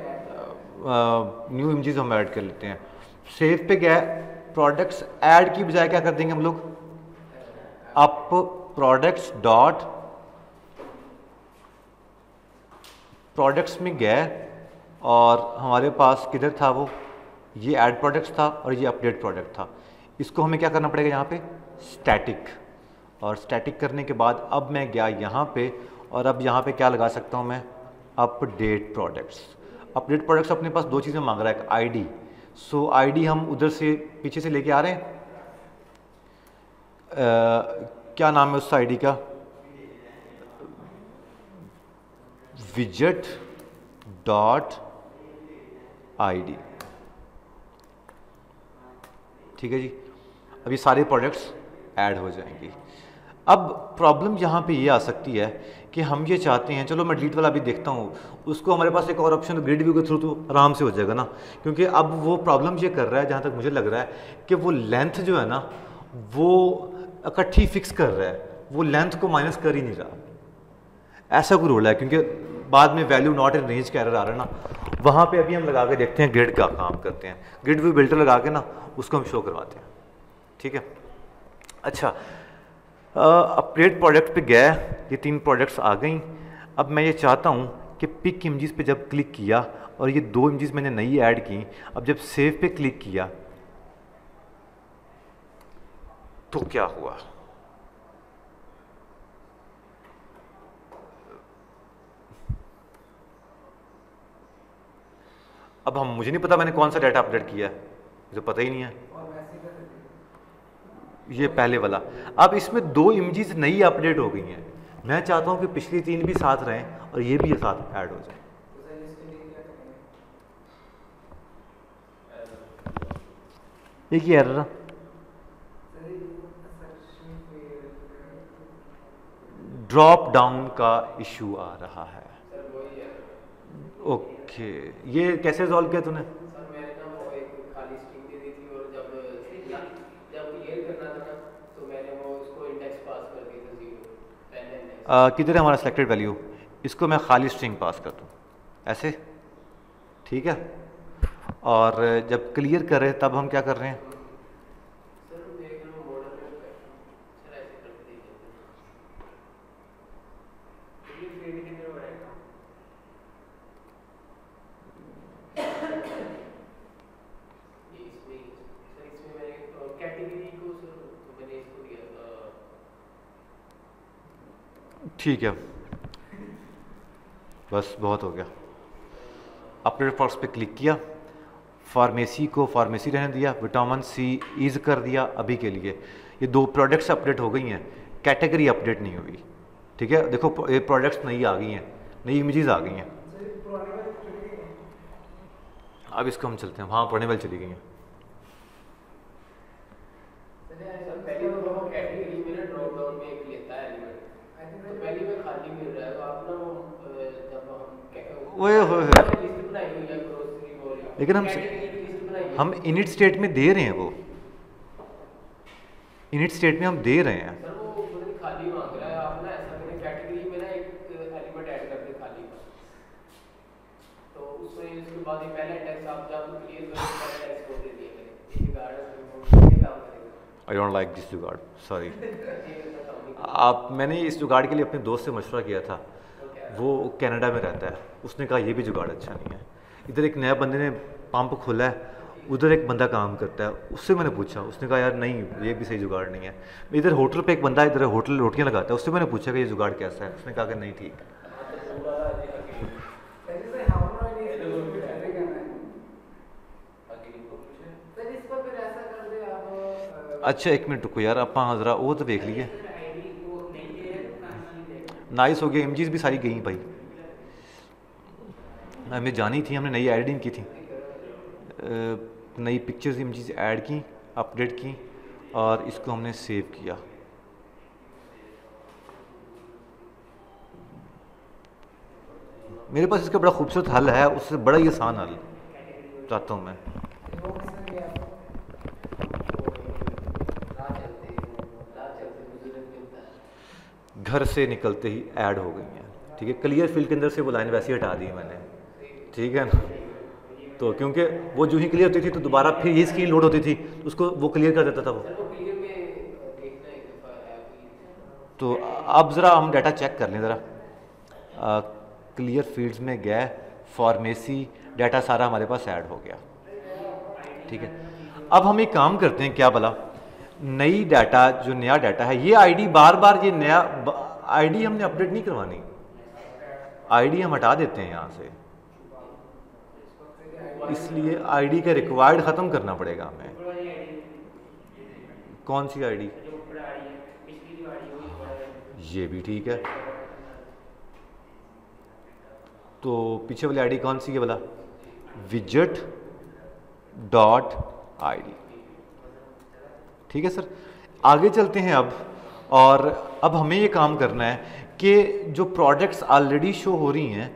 न्यू इमेजेस हम ऐड कर लेते हैं। सेव पे गया, प्रोडक्ट्स ऐड की बजाय क्या कर देंगे हम लोग, अप प्रोडक्ट्स डॉट, प्रोडक्ट्स में गए और हमारे पास किधर था वो, ये ऐड प्रोडक्ट्स था और ये अपडेट प्रोडक्ट था। इसको हमें क्या करना पड़ेगा यहाँ पे, स्टैटिक, और स्टैटिक करने के बाद अब मैं गया यहाँ पे, और अब यहाँ पे क्या लगा सकता हूँ मैं, अपडेट प्रोडक्ट्स। अपडेट प्रोडक्ट्स अपने पास दो चीज़ें मांग रहा है, एक आईडी, सो आईडी हम उधर से पीछे से लेके आ रहे हैं, क्या नाम है उस आईडी का, विजेट डॉट आईडी, ठीक है जी। अब ये सारे प्रोडक्ट्स ऐड हो जाएंगी। अब प्रॉब्लम यहाँ पे ये आ सकती है कि हम ये चाहते हैं, चलो मैं डिलीट वाला भी देखता हूँ, उसको हमारे पास एक और ऑप्शन ग्रिड व्यू के थ्रू तो आराम से हो जाएगा ना, क्योंकि अब वो प्रॉब्लम ये कर रहा है, जहाँ तक मुझे लग रहा है कि वो लेंथ जो है ना वो इकट्ठी फिक्स कर रहा है, वो लेंथ को माइनस कर ही नहीं रहा, ऐसा कोई रोल है, क्योंकि बाद में वैल्यू नॉट इन रेंज का एरर आ रहा है ना, वहाँ पे अभी हम लगा के देखते हैं, ग्रिड का काम करते हैं, ग्रिड व्यू बिल्डर लगा के ना उसको हम शो करवाते हैं, ठीक है। अच्छा, अपडेट प्रोडक्ट पे गया, ये 3 प्रोडक्ट्स आ गई। अब मैं ये चाहता हूँ कि पिक इमेजेस पे जब क्लिक किया और ये 2 इमेजेस मैंने नई ऐड की, अब जब सेव पे क्लिक किया तो क्या हुआ, अब हम मुझे नहीं पता मैंने कौन सा डाटा अपडेट किया है, मुझे पता ही नहीं है। और वैसे कर ये पहले वाला। अब इसमें 2 इमेजेस नई अपडेट हो गई हैं, मैं चाहता हूँ कि पिछली 3 भी साथ रहें और ये भी साथ ऐड हो जाए। तो सर इसके लिए क्या करेंगे? एक ही एरर सर ये सर्चिंग पे ड्रॉप डाउन का इशू आ रहा है। सर वही है। ओके, ये कैसे रिजॉल्व किया तूने? सर मैंने ना वो एक खाली स्ट्रिंग दे दी थी और जब क्लियर करना था ना तो मैंने वो उसको इंडेक्स पास कर दिया था 0 पहले इंडेक्स। किधर है हमारा सिलेक्टेड वैल्यू? इसको मैं खाली स्ट्रिंग पास कर दूँ ऐसे, ठीक है। और जब क्लियर कर रहे हैं तब हम क्या कर रहे हैं? सर देख लो मॉडल में सर ऐसे करते ही ये फील्ड कितने हो रहेगा? ये इसमें सर इसमें मैंने कैटेगरी को सर तो मैंने इसको दिया था। ठीक है, बस बहुत हो गया। अपडेट फॉर्म्स पे क्लिक किया, फार्मेसी को फार्मेसी रहने दिया, विटामिन सी ईज कर दिया अभी के लिए। ये 2 प्रोडक्ट्स अपडेट हो गई हैं, कैटेगरी अपडेट नहीं हुई, ठीक है। देखो ये प्रोडक्ट्स नई आ गई हैं, नई इमेजेस आ गई हैं। अब इसको हम चलते हैं, हाँ पुराने वाली चली गई हैं। सर पहले तो वो कैटेगरी में ना ड्रॉप डाउन में एक लेता है एलिमेंट। आई थिंक तो पहली में खाली मिल रहा है तो आप ना वो जब हम ओए होए लिस्ट बनाई हुई है ग्रोसरी वाली, लेकिन कैटेगरी की लिस्ट बनाई है। हम इनिट स्टेट में दे रहे हैं, वो इनिट स्टेट में हम दे रहे हैं। सर वो पूरी खाली मांग रहा है, आप ना ऐसा करें कैटेगरी में ना एक एलिमेंट ऐड कर दे खाली का, तो उसमें उसके बाद ये पहला इंडेक्स आप जब क्लियर करें पहला इंडेक्स को दे दिया करें। ये गार्डन ये काम करेगा। आई डोंट लाइक दिस जुगाड़, सॉरी। ये ऐसा काम नहीं आप मैंने इस जुगाड़ के लिए अपने दोस्त से मशवरा किया था, वो कनाडा में रहता है, उसने कहा ये भी जुगाड़ अच्छा नहीं है। इधर एक नया बंदे ने पंप खोला है, उधर एक बंदा काम करता है, उससे मैंने पूछा, उसने कहा यार नहीं ये भी सही जुगाड़ नहीं है। इधर होटल पे एक बंदा इधर होटल रोटियां लगाता है, उससे मैंने पूछा कि ये जुगाड़ कैसा है, उसने कहा कि नहीं ठीक है। अच्छा एक मिनट रुको यार, आप ज़रा वो तो देख लीजिए। नाइस हो गया, इमेजेस भी सारी गई भाई, हमें जानी थी, हमने नई एडिटिंग की थी, नई पिक्चर्स इमेजेस ऐड की, अपडेट की और इसको हमने सेव किया। मेरे पास इसका बड़ा खूबसूरत हल है, उससे बड़ा ही आसान हल चाहता हूँ मैं। घर से निकलते ही ऐड हो गई हैं, ठीक है। क्लियर फील्ड के अंदर से वो लाइन वैसे ही हटा दी मैंने, ठीक है ना। तो क्योंकि वो जो ही क्लियर होती थी तो दोबारा फिर ये स्क्रीन लोड होती थी तो उसको वो क्लियर कर देता था वो। तो अब ज़रा हम डाटा चेक कर लें ज़रा। क्लियर फील्ड्स में गए, फार्मेसी डाटा सारा हमारे पास ऐड हो गया, ठीक है। अब हम एक काम करते हैं, क्या भला, नई डाटा जो नया डाटा है, ये आईडी बार बार ये नया आईडी हमने अपडेट नहीं करवानी, आईडी हम हटा देते हैं यहाँ से, इसलिए आईडी का रिक्वायर्ड ख़त्म करना पड़ेगा हमें। कौन सी आईडी? ये भी ठीक है, तो पीछे वाली आईडी कौन सी है भला? विजेट डॉट आईडी, ठीक है सर। आगे चलते हैं अब, और अब हमें ये काम करना है कि जो प्रोडक्ट्स ऑलरेडी शो हो रही हैं,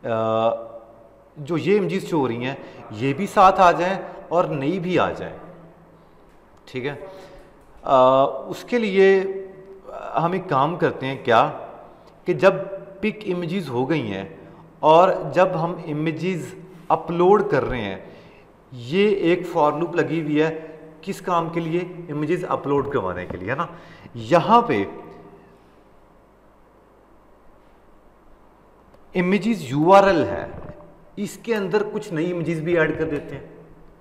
जो ये इमेजेस शो हो रही हैं, ये भी साथ आ जाएं और नई भी आ जाएं, ठीक है। उसके लिए हम एक काम करते हैं क्या, कि जब पिक इमेजेस हो गई हैं और जब हम इमेजेस अपलोड कर रहे हैं, ये एक फॉर लूप लगी हुई है किस काम के लिए? इमेजेस अपलोड करवाने के लिए, है ना। यहां पे इमेजेस यूआरएल है, इसके अंदर कुछ नई इमेजेस भी ऐड कर देते हैं।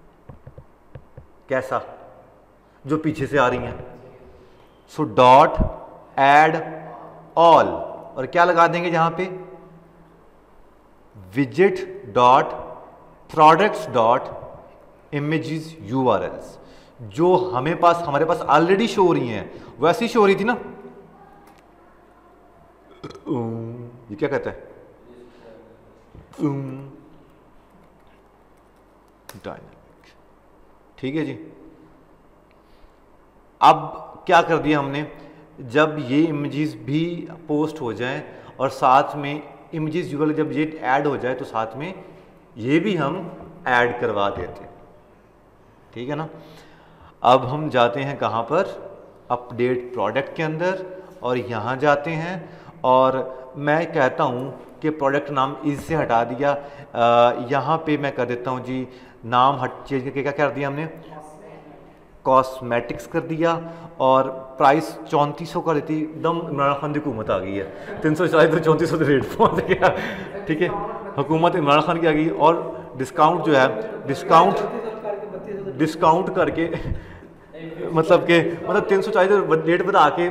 कैसा? जो पीछे से आ रही हैं। सो डॉट ऐड ऑल, और क्या लगा देंगे जहां पे? विजेट dot products dot images URLs, जो हमारे पास ऑलरेडी शो हो रही हैं, वैसी शो हो रही थी ना। ये क्या कहता है, डायनामिक, ठीक है जी। अब क्या कर दिया हमने, जब ये इमेजेस भी पोस्ट हो जाएं और साथ में इमेजेस URL जब ये ऐड हो जाए तो साथ में ये भी हम ऐड करवा देते हैं, ठीक है ना। अब हम जाते हैं कहाँ पर, अपडेट प्रोडक्ट के अंदर, और यहाँ जाते हैं और मैं कहता हूँ कि प्रोडक्ट नाम इज से हटा दिया, यहाँ पे मैं कर देता हूँ जी नाम चेंज करके क्या कर दिया हमने, कॉस्मेटिक्स कर दिया, और प्राइस 3400 कर देती, एकदम इमरान खान की हुकूमत आ गई है, 340 तो 3400 रेट पहुँच गया, ठीक है, हुकूमत इमरान खान की आ गई। और डिस्काउंट जो है, डिस्काउंट करके मतलब 340 रेट बढ़ा के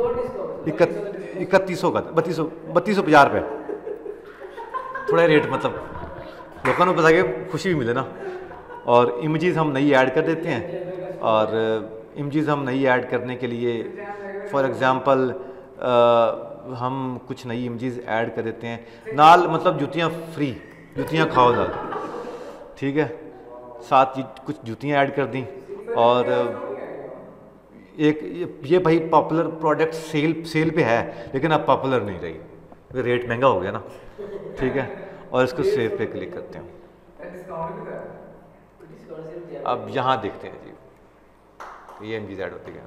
3100 का 3250 रुपये, थोड़ा रेट मतलब लोगों को बता के खुशी भी मिले ना। और इमेजेस हम नई ऐड कर देते हैं, और इमेजेस हम नई ऐड करने के लिए फॉर एग्ज़ाम्पल हम कुछ नई इमेजेस ऐड कर देते हैं, नाल मतलब जूतियाँ फ्री, जूतियाँ खाओ नाल, ठीक है, साथ ही कुछ जूतियाँ ऐड कर दी। और एक ये भाई पॉपुलर प्रोडक्ट सेल पे है, लेकिन अब पॉपुलर नहीं रही, रेट महंगा हो गया ना, ठीक है, और इसको सेव पे क्लिक करते हैं। अब यहाँ देखते हैं जी, ये इमेजेस ऐड होती है,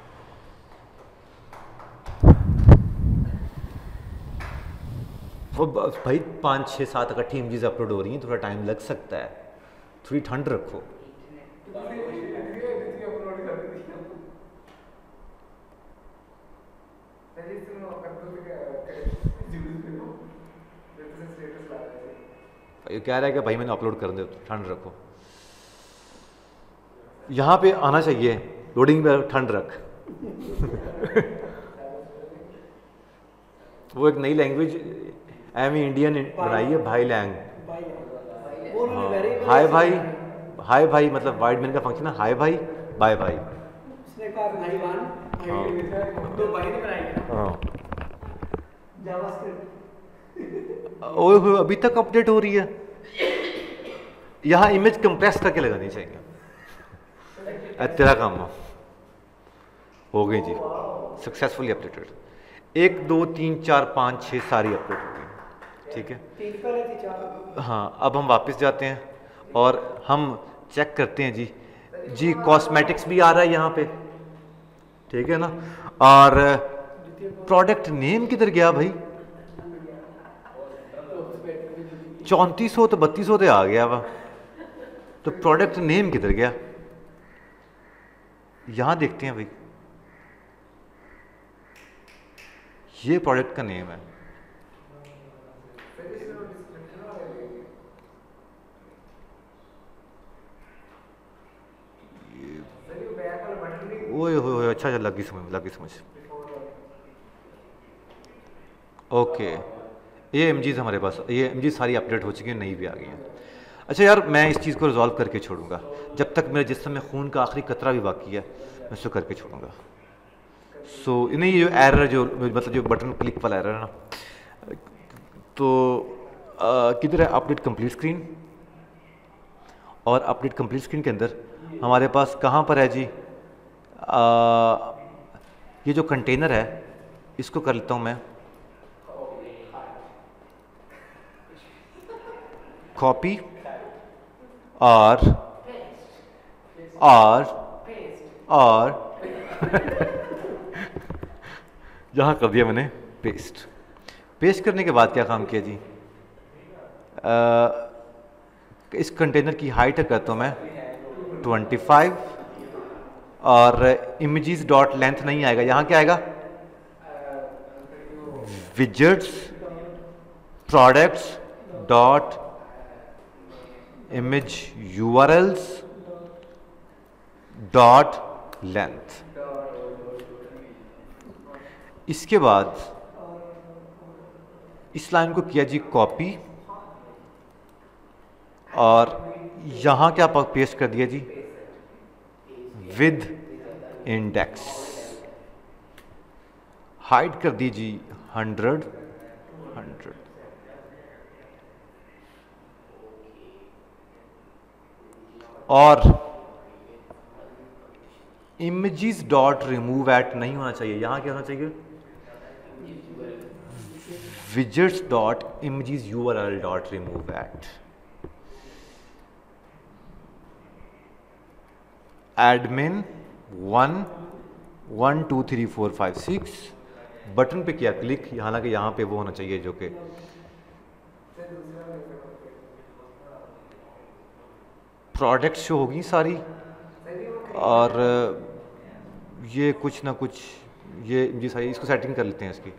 वो भाई 5 6 7 इकट्ठी इमेजेस अपलोड हो रही हैं, थोड़ा टाइम लग सकता है, थोड़ी ठंड रखो। ये कह रहा है कि भाई मैंने अपलोड कर दे, ठंड रखो, यहाँ पे आना चाहिए लोडिंग पे, ठंड रख। वो एक नई लैंग्वेज इंडियन बनाई है, भाई लैंग, हाय भाई, हाय भाई मतलब वाइड मैन का फंक्शन है, हाय भाई बाय भाई, ओए अभी तक अपडेट हो रही है। यहाँ इमेज कंप्रेस करके लगानी चाहिए, तेरा काम हो गई जी, सक्सेसफुली अपडेटेड, 1 2 3 4 5 6 सारी अपडेट हो गई, ठीक है। हाँ, अब हम वापस जाते हैं और हम चेक करते हैं जी कॉस्मेटिक्स भी आ रहा है यहाँ पे, ठीक है ना। और प्रोडक्ट नेम किधर गया भाई, 3400 तो 3200 तो आ गया वा, तो प्रोडक्ट नेम किधर गया, यहाँ देखते हैं भाई, ये प्रोडक्ट का नेम है, ओए हो अच्छा लगी समझ। ओके, ये इमेजेस हमारे पास, ये इमेजेस सारी अपडेट हो चुकी हैं, नई भी आ गई हैं। अच्छा यार, मैं इस चीज़ को रिजॉल्व करके छोड़ूंगा, जब तक मेरे जिस्म में खून का आखिरी कतरा भी बाकी है मैं इसको करके छोड़ूंगा। सो नहीं, ये एरर जो मतलब जो बटन क्लिक वाला एरर है ना, तो किधर है अपडेट कंप्लीट स्क्रीन, और अपडेट कंप्लीट स्क्रीन के अंदर हमारे पास कहाँ पर है जी, ये जो कंटेनर है इसको कर लेता हूँ मैं कॉपी, और यहाँ कर दिया मैंने पेस्ट। पेस्ट करने के बाद क्या काम किया जी, इस कंटेनर की हाइट करता हूँ मैं 25, और इमेजेस डॉट लेंथ नहीं आएगा, यहाँ क्या आएगा, widgets products dot image URLs dot length. इसके बाद इस लाइन को किया जी कॉपी, और यहाँ क्या पेस्ट कर दिया जी, विद इंडेक्स, हाइड कर दी जी 100 और images डॉट रिमूव एट नहीं होना चाहिए, यहाँ क्या होना चाहिए, widgets dot images URL dot remove at. Admin 1 1 2 3 4 5 6 button पे किया क्लिक, हालांकि यहाँ पे वो होना चाहिए जो कि प्रोडक्ट शो होगी सारी, और ये कुछ ना कुछ ये जी सारी, इसको सेटिंग कर लेते हैं इसकी।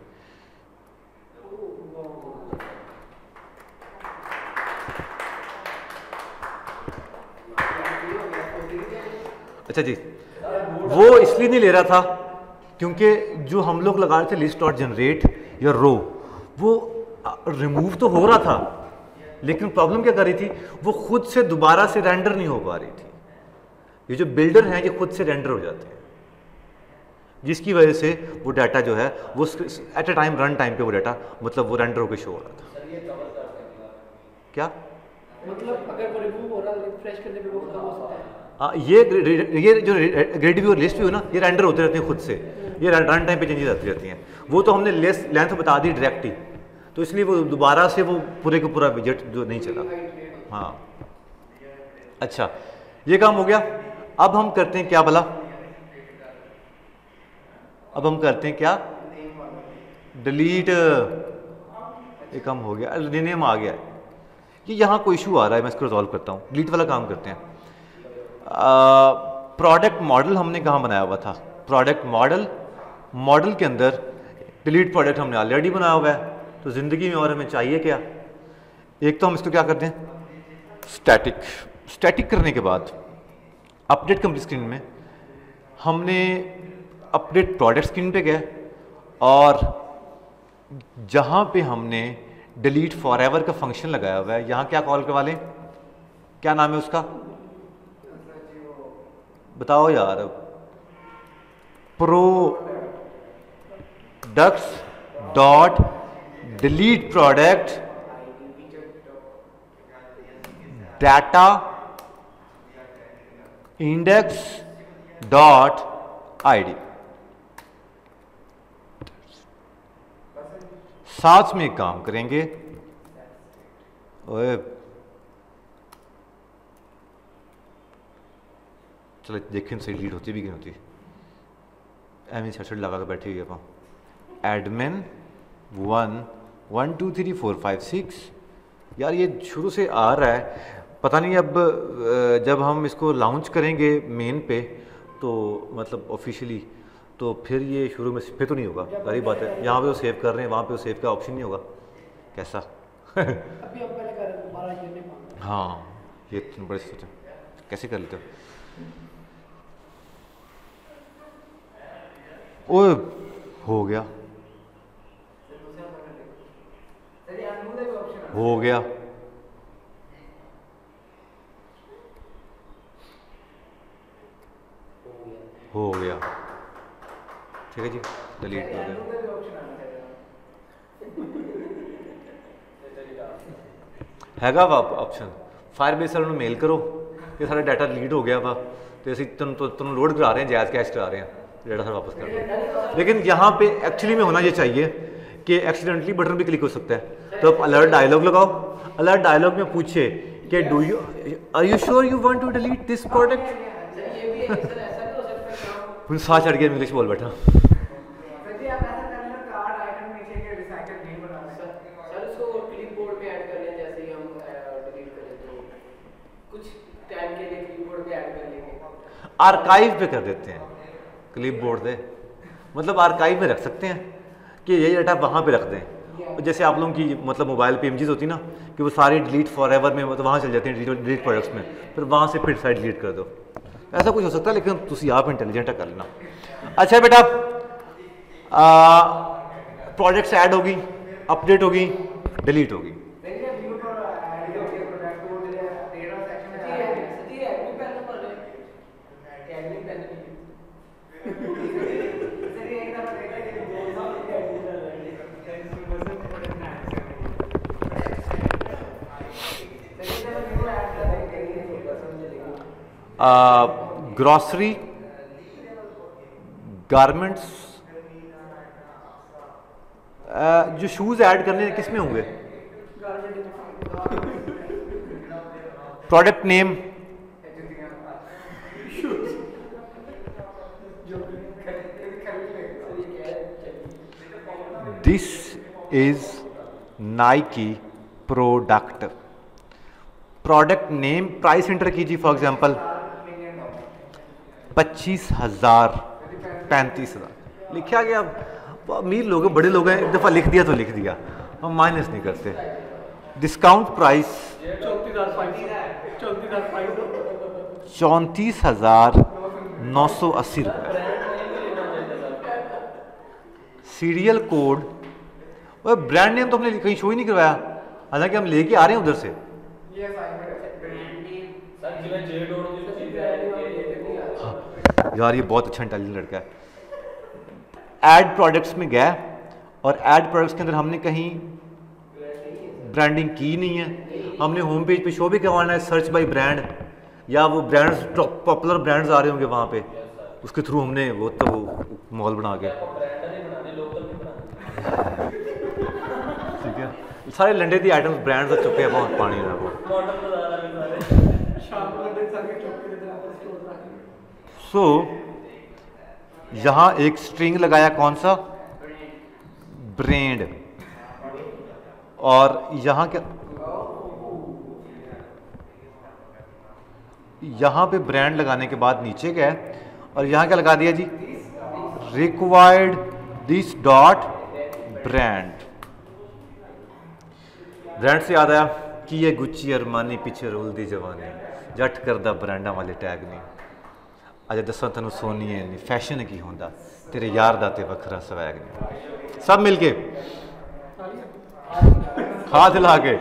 अच्छा जी, वो इसलिए नहीं ले रहा था क्योंकि जो हम लोग लगा रहे थे लिस्ट डॉट जनरेट या रो, वो रिमूव तो हो रहा था, लेकिन प्रॉब्लम क्या कर रही थी, वो खुद से दोबारा से रेंडर नहीं हो पा रही थी। ये जो बिल्डर हैं ये खुद से रेंडर हो जाते हैं, जिसकी वजह से वो डाटा जो है वो at a time run time पे वो डाटा मतलब वो रेंडर होकर शो हो रहा था। क्या मतलब अगर वो रिमूव हो रहा है रिफ्रेश करने पे वो कम हो सकता है? ये जो ग्रिड व्यू और लिस्ट व्यू ना, ये रेंडर होते रहते हैं खुद से, ये रन टाइम पे चेंजेस आती रहती हैं। वो तो हमने लेंथ बता दी डायरेक्ट ही, तो इसलिए वो दोबारा से वो पूरे का पूरा विजेट जो नहीं चला। हाँ अच्छा, ये काम हो गया। अब हम करते हैं क्या भला, अब हम करते हैं क्या, डिलीट, ये काम हो गया, रीनेम आ गया है। कि यहाँ कोई इशू आ रहा है, मैं इसको रिजॉल्व करता हूँ, डिलीट वाला काम करते हैं। प्रोडक्ट मॉडल हमने कहाँ बनाया हुआ था, प्रोडक्ट मॉडल के अंदर डिलीट प्रोडक्ट हमने ऑलरेडी बनाया हुआ है, तो ज़िंदगी में और हमें चाहिए क्या, एक तो हम इसको क्या करते हैं, स्टैटिक करने के बाद अपडेट कंप्लीट स्क्रीन में हमने अपडेट प्रोडक्ट स्क्रीन पे गए, और जहाँ पे हमने डिलीट फॉरएवर का फंक्शन लगाया हुआ है, यहाँ क्या कॉल करवा लें, क्या नाम है उसका, बताओ यार, products dot delete product data index dot ID. साथ में काम करेंगे, ओए चलो देखें सही लीड होती भी नहीं होती, एम छट लगा कर बैठी हुई है वहाँ। एडमिन 1 1 2 3 4 5 6, यार ये शुरू से आ रहा है, पता नहीं अब जब हम इसको लॉन्च करेंगे मेन पे तो मतलब ऑफिशियली, तो फिर ये शुरू में फिर तो नहीं होगा, सारी बात है। यहाँ पे वो सेव कर रहे हैं, वहाँ पे वो सेव का ऑप्शन नहीं होगा, कैसा अभी हम पहले कर रहे हैं, दोबारा ये नहीं मांग। हाँ ये तुम बड़े सोचे, कैसे कर लेते हो, ओए हो गया, हो गया, हो गया, ठीक है जी, डिलीट हो गया। हैगा वा ऑप्शन, फायरबेस वालों मेल करो कि सारा डाटा डिलीट हो गया वा, तो ऐसे तुम लोड करा रहे हैं, जैज़ कैश करा रहे हैं, डाटा सारा वापस कर दो। लेकिन यहाँ पे एक्चुअली में होना ये चाहिए कि एक्सीडेंटली बटन भी क्लिक हो सकता है, तो आप अलर्ट डायलॉग लगाओ, अलर्ट डायलॉग में पूछे कि do you are you sure you want to delete this product. सा चढ़ गया, इंग्लिश बोल बैठा। आर्काइव पे कर देते हैं, क्लिपबोर्ड से मतलब आर्काइव में रख सकते हैं कि ये डाटा वहाँ पे रख दें। जैसे आप लोगों की मतलब मोबाइल पे इमेजेस होती ना कि वो सारी डिलीट फॉरएवर में मतलब वहाँ चल जाते हैं डिलीट प्रोडक्ट्स में, फिर वहाँ से फिर साइड डिलीट कर दो, ऐसा कुछ हो सकता है, लेकिन तुसी आप इंटेलिजेंट कर लेना। अच्छा बेटा, प्रोडक्ट्स ऐड होगी, अपडेट होगी, डिलीट होगी। ग्रॉसरी, गारमेंट्स, जो शूज ऐड करने किस में होंगे? Product name, this is Nike product. Product name, price enter कीजिए, फॉर एग्जांपल 25,000, 35,000 लिखा गया। अमीर लोग हैं, बड़े लोग हैं, एक दफ़ा लिख दिया तो लिख दिया, हम माइनस नहीं करते। डिस्काउंट प्राइस 34,980 रुपये। सीरियल कोड और ब्रांड नेम तो हमने कहीं शो ही नहीं करवाया, हालांकि हम लेके आ रहे हैं उधर से। यार ये बहुत अच्छा इंटेलिजेंट लड़का है। ऐड प्रोडक्ट्स में गया और ऐड प्रोडक्ट्स के अंदर हमने कहीं ब्रांडिंग की नहीं है। हमने होम पेज पे शो भी करवाना है सर्च बाय ब्रांड, या वो ब्रांड्स पॉपुलर ब्रांड्स आ रहे होंगे वहाँ पे, उसके थ्रू हमने वो तो मॉल बना के, ठीक है, सारे लंडे दी आइटम्स ब्रांड्स आ चुके हैं, बहुत पानी है वो। सो यहाँ एक स्ट्रिंग लगाया, कौन सा? ब्रांड। और यहाँ क्या, यहाँ पे ब्रांड लगाने के बाद नीचे क्या है, और यहाँ क्या लगा दिया जी? Required this dot brand. Brand से याद आया कि ये गुच्ची अरमानी पिछे रोल दी जवानी, जट करदा ब्रांडा वाले टैग नहीं। अज दसा तेन सोनी है नहीं फैशन की होंदा, तेरे यार दा ते वखरा स्वैग नहीं। सब मिलके हाथ हिला के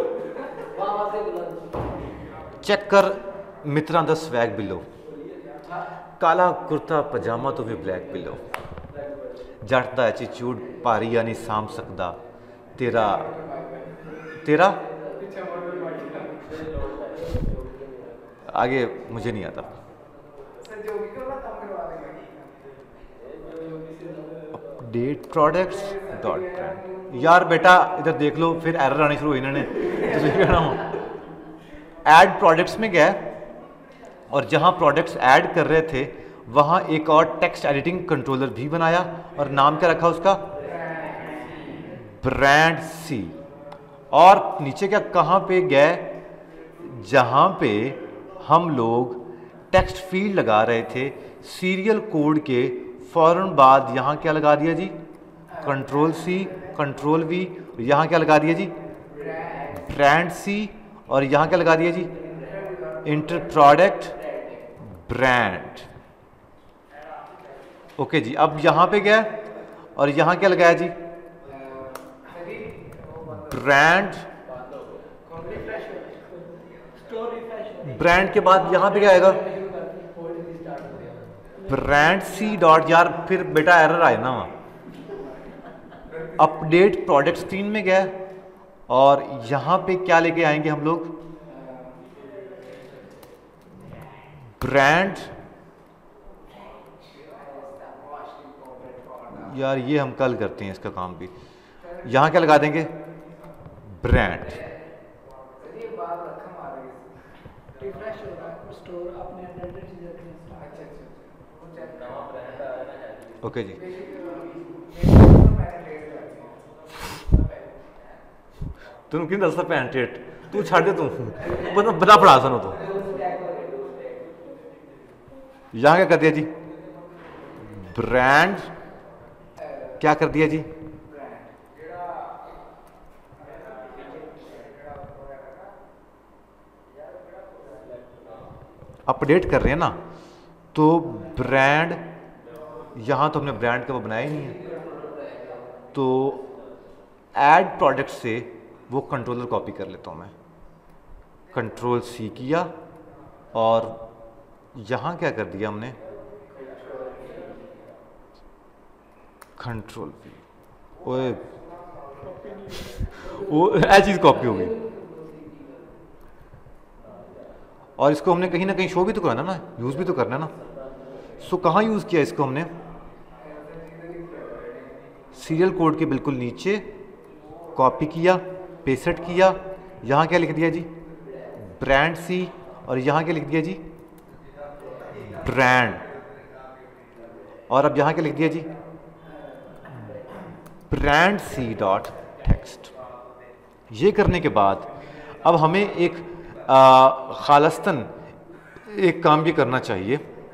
चेक कर मित्रां दा स्वैग बिलो। काला कुर्ता पजामा तो भी ब्लैक बिलो, जट दा एटीट्यूड भारी या नहीं साम सकदा, तेरा तेरा आगे मुझे नहीं आता। Update products dot brand. यार बेटा इधर देख लो, फिर एरर आने शुरू हुई इन्होंने, तो कह रहा हूँ ऐड प्रोडक्ट्स में गया और जहाँ प्रोडक्ट्स ऐड कर रहे थे वहाँ एक और टेक्स्ट एडिटिंग कंट्रोलर भी बनाया और नाम क्या रखा उसका? Brand C. और नीचे क्या कहाँ पे गए? जहाँ पे हम लोग टेक्स्ट फील्ड लगा रहे थे सीरियल कोड के फौरन बाद यहाँ क्या लगा दिया जी? Control C, control V. यहाँ क्या लगा दिया जी? Brand C. और यहाँ क्या लगा दिया जी? Enter product brand. ओके जी, अब यहाँ पे गया और यहाँ क्या लगाया जी? ब्रांड। ब्रांड के बाद यहाँ पे क्या आएगा? Brand C dot. यार फिर बेटा एरर आए ना वहाँ। अपडेट प्रोडक्ट स्क्रीन में गया और यहाँ पे क्या लेके आएंगे हम लोग? ब्रांड। यार ये हम कल करते हैं इसका काम भी। यहाँ क्या लगा देंगे? ब्रांड। ओके जी, तुम कि दस पैंटेट तू छाड़ दे, तू बता पढ़ा सनो तो। यहाँ क्या कर दिया जी? ब्रांड। क्या कर दिया जी? अपडेट कर रहे हैं ना, तो ब्रांड। यहाँ तो हमने ब्रांड का वो बनाया ही नहीं है, तो ऐड प्रोडक्ट से वो कंट्रोलर कॉपी कर लेता हूँ मैं। कंट्रोल सी किया और यहाँ क्या कर दिया हमने? Control V. ओए वो ऐसी चीज़ कॉपी हो गई। और इसको हमने कहीं ना कहीं शो भी तो कराना ना, यूज़ भी तो करना है ना। सो कहाँ यूज़ किया इसको हमने? सीरियल कोड के बिल्कुल नीचे कॉपी किया, पेस्ट किया, यहाँ क्या लिख दिया जी? ब्रांड सी, और यहाँ क्या लिख दिया जी? ब्रांड। और अब यहाँ क्या लिख दिया जी? Brand C dot text. ये करने के बाद अब हमें एक खालस्तन एक काम ये करना चाहिए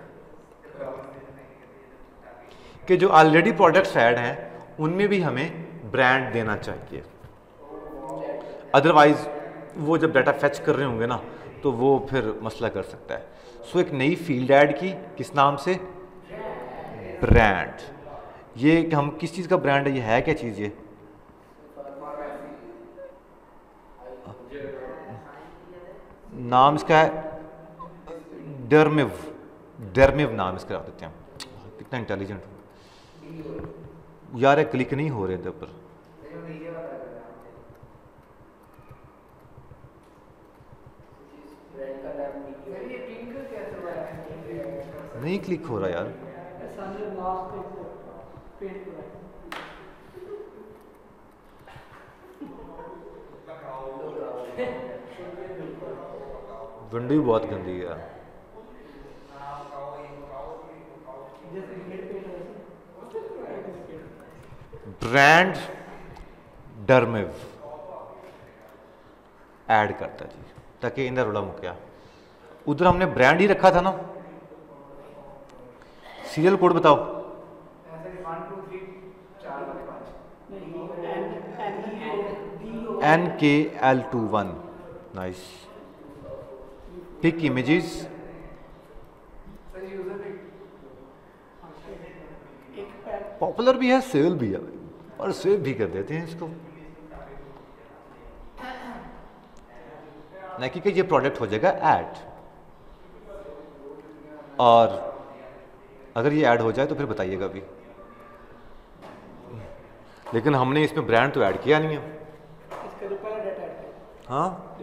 कि जो ऑलरेडी प्रोडक्ट्स ऐड हैं उनमें भी हमें ब्रांड देना चाहिए, अदरवाइज वो जब डाटा फेच कर रहे होंगे ना तो वो फिर मसला कर सकता है। सो एक नई फील्ड ऐड की, किस नाम से? ब्रांड। ये हम किस चीज़ का ब्रांड है? ये है क्या चीज़? ये नाम इसका है डर्मिव। डर्मिव नाम इसका रख देते हैं। कितना इंटेलिजेंट यार, क्लिक नहीं हो रहे थे पर। नहीं क्लिक हो रहा यार। विंडो भी बहुत गंदी है यार। ब्रांड डर्मिव ऐड करता जी, ताकि इंदर रोला मुक्या। उधर हमने ब्रांड ही रखा था ना। सीरियल कोड बताओ। NKL21। Nice. Pick images. Popular भी है, सेल भी है, और सेव भी कर देते हैं इसको। नाइकी का ये प्रोडक्ट हो जाएगा ऐड, और अगर ये ऐड हो जाए तो फिर बताइएगा भी। लेकिन हमने इसमें ब्रांड तो ऐड किया नहीं है। हाँ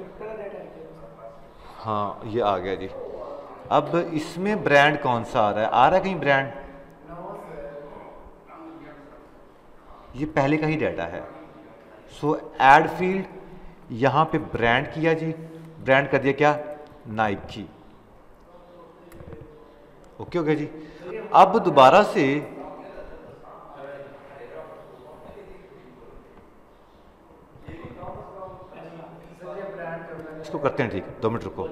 हाँ, ये आ गया जी। अब इसमें ब्रांड कौन सा आ रहा है? आ रहा है कहीं ब्रांड? ये पहले का ही डाटा है। सो ऐड फील्ड, यहाँ पे ब्रांड किया जी, ब्रांड कर दिया क्या? नाइकी। ओके हो गया जी। अब दोबारा से इसको करते हैं, ठीक है, 2 मिनट रुको।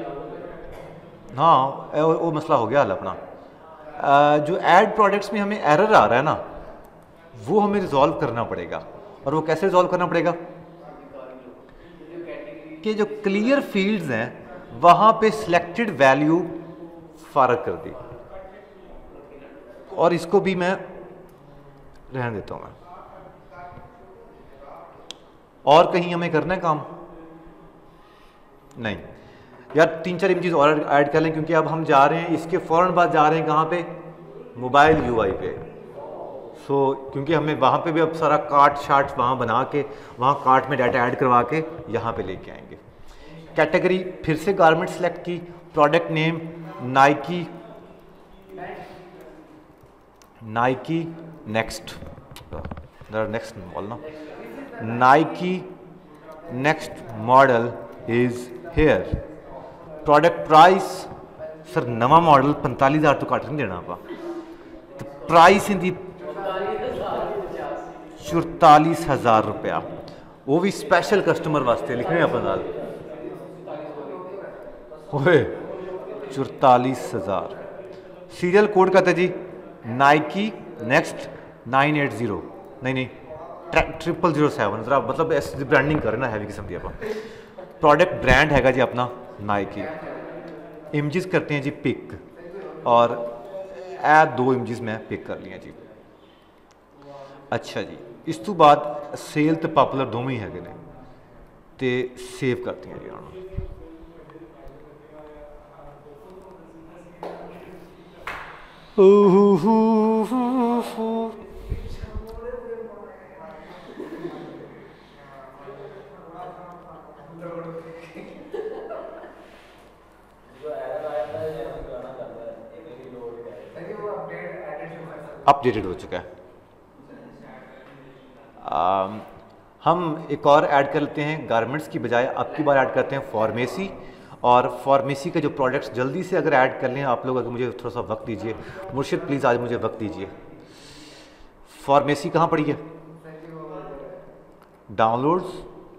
हाँ, वो मसला हो गया हल अपना। जो ऐड प्रोडक्ट्स में हमें एरर आ रहा है ना, वो हमें रिजॉल्व करना पड़ेगा। और वो कैसे रिजॉल्व करना पड़ेगा? कि जो क्लियर फील्ड्स हैं वहाँ पे सिलेक्टेड वैल्यू फ़र्क कर दी, और इसको भी मैं रहने देता हूँ मैं। और कहीं हमें करना है काम? नहीं यार, 3-4 इमेजेस और ऐड कर लें, क्योंकि अब हम जा रहे हैं इसके फ़ौरन बाद जा रहे हैं कहाँ पे? मोबाइल यूआई पे। सो क्योंकि हमें वहाँ पे भी अब सारा कार्ट शार्ट वहाँ बना के, वहाँ कार्ट में डाटा ऐड करवा के यहाँ पे लेके आएंगे। कैटेगरी फिर से गारमेंट सेलेक्ट की, product name Nike, Nike next, next model ना, Nike next model is here. Product price, sir नवा मॉडल 45,000 तो घट नहीं देना आप। प्राइस इंदी 44,000 रुपया, वो भी स्पेशल कस्टमर वास्ते लिखने अपन नाल। ओए 44,000। सीरियल कोड का था जी नाइकी नेक्स्ट 980, नहीं 0007। जरा मतलब ऐसी ब्रांडिंग करें ना, हैवी किस्म की अपन। प्रोडक्ट ब्रांड हैगा जी अपना नाइकी। इमेजेस करते हैं जी पिक, और ऐड 2 इमेजेस मैं पिक कर लिया जी। अच्छा जी, इस तो बाद सेल तो पॉपुलर दोनों ही हैगे ने, ते सेव करते हैं जी उन्होंने। अपडेटेड हो चुका है। हम एक और ऐड कर लेते हैं, गारमेंट्स की बजाय अब की बार ऐड करते हैं फार्मेसी। और फार्मेसी के जो प्रोडक्ट्स जल्दी से अगर ऐड कर लें आप लोग, अगर मुझे थोड़ा सा वक्त दीजिए मुर्शिद, प्लीज़ आज मुझे वक्त दीजिए। फार्मेसी कहाँ पड़ी है? डाउनलोड्स,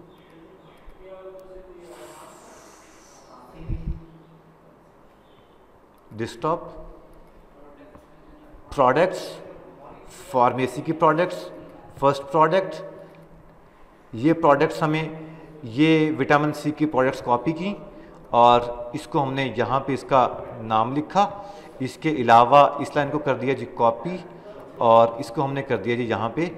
डेस्कटॉप, प्रोडक्ट्स, फार्मेसी की प्रोडक्ट्स, फर्स्ट प्रोडक्ट, ये प्रोडक्ट्स हमें, ये विटामिन सी की प्रोडक्ट्स कॉपी की और इसको हमने यहाँ पे इसका नाम लिखा। इसके अलावा इस लाइन को कर दिया जी कॉपी और इसको हमने कर दिया जी यहाँ पे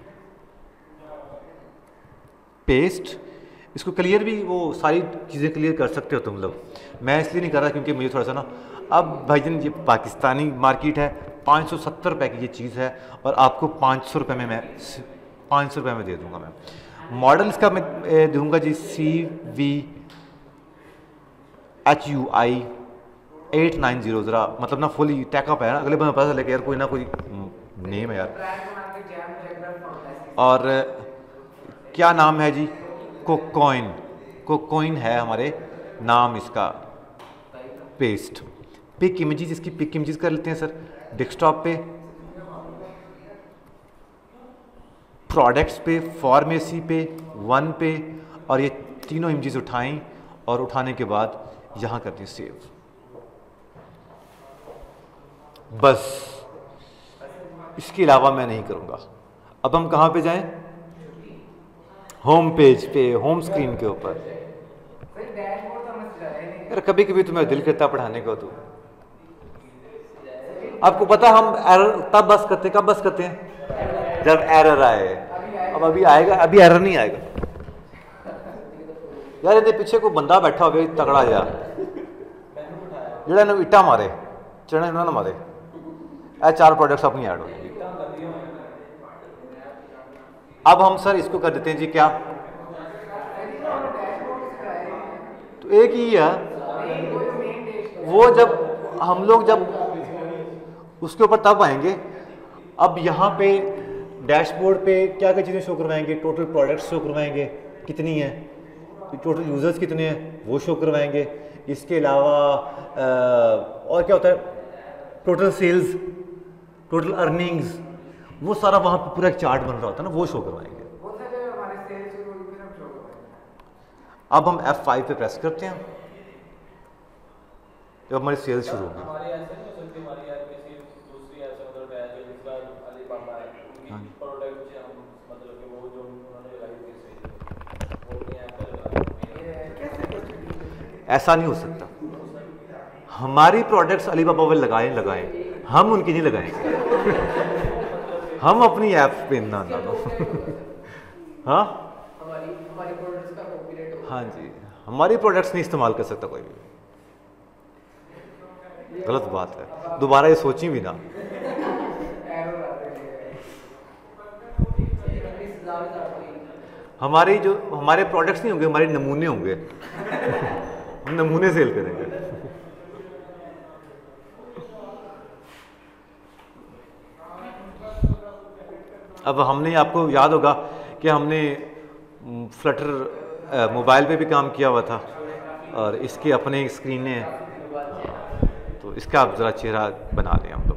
पेस्ट। इसको क्लियर भी वो सारी चीज़ें क्लियर कर सकते हो तुम लोग, मैं इसलिए नहीं कर रहा क्योंकि मुझे थोड़ा सा ना, अब भाईजान ये पाकिस्तानी मार्केट है, 570 रुपये की ये चीज़ है और आपको 500 रुपये में मैं 500 रुपये में दे दूँगा। मैं मॉडल इसका मैं दूँगा जी CVHUI 890। ज़रा मतलब ना फुली टैकअप है ना, अगले बार पता चले कि यार कोई ना कोई नेम है यार। और क्या नाम है जी? कोकॉइन, कोकॉइन है हमारे नाम इसका। पेस्ट, पिक इमेजेस, इसकी पिक इमेजेस कर लेते हैं सर डेस्कटॉप पे, प्रोडक्ट्स पे, फार्मेसी पे, वन पे, और ये तीनों इमेजेस उठाएं और उठाने के बाद यहाँ कर दें सेव। बस इसके अलावा मैं नहीं करूँगा। अब हम कहाँ पे जाएं? होम पेज पे, होम स्क्रीन के ऊपर। यार कभी कभी तुम्हें दिल करता पढ़ाने को, तो आपको पता हम एरर तब बस करते हैं, कब बस करते हैं? जब एरर आए। अब अभी आएगा, अभी एरर नहीं आएगा यार। ये पीछे को बंदा बैठा हो तगड़ा यार, जेड़ा इट्टा मारे चढ़े ना मारे। ए 4 प्रोडक्ट्स अपनी ऐड हो जाएगी। अब हम सर इसको कर देते हैं जी क्या, तो एक ही है वो, जब हम लोग जब उसके ऊपर तब आएंगे। अब यहाँ पे डैशबोर्ड पे क्या क्या चीज़ें शो करवाएंगे? टोटल प्रोडक्ट्स शो करवाएंगे कितनी है, टोटल यूज़र्स कितने हैं वो शो करवाएंगे। इसके अलावा और क्या होता है? टोटल सेल्स, टोटल अर्निंग्स, वो सारा वहाँ पे पूरा एक चार्ट बन रहा होता है ना, वो शो करवाएंगे। अब हम F5 पे प्रेस करते हैं, जब हमारी सेल्स शुरू होगी। ऐसा नहीं हो सकता। हमारी प्रोडक्ट्स अलीबाबा वाले लगाएं, हम उनकी नहीं लगाएंगे। हम अपनी ऐप पे ना हाँ हाँ जी, हमारी प्रोडक्ट्स नहीं इस्तेमाल कर सकता कोई भी। गलत बात है, दोबारा ये सोची भी ना। हमारे प्रोडक्ट्स नहीं होंगे, हमारे नमूने होंगे। हम नमूने सेल करेंगे। अब हमने, आपको याद होगा कि हमने फ्लटर मोबाइल पे भी काम किया हुआ था और इसके अपने स्क्रीनें हैं, तो इसका आप ज़रा चेहरा बना लें हम लोग।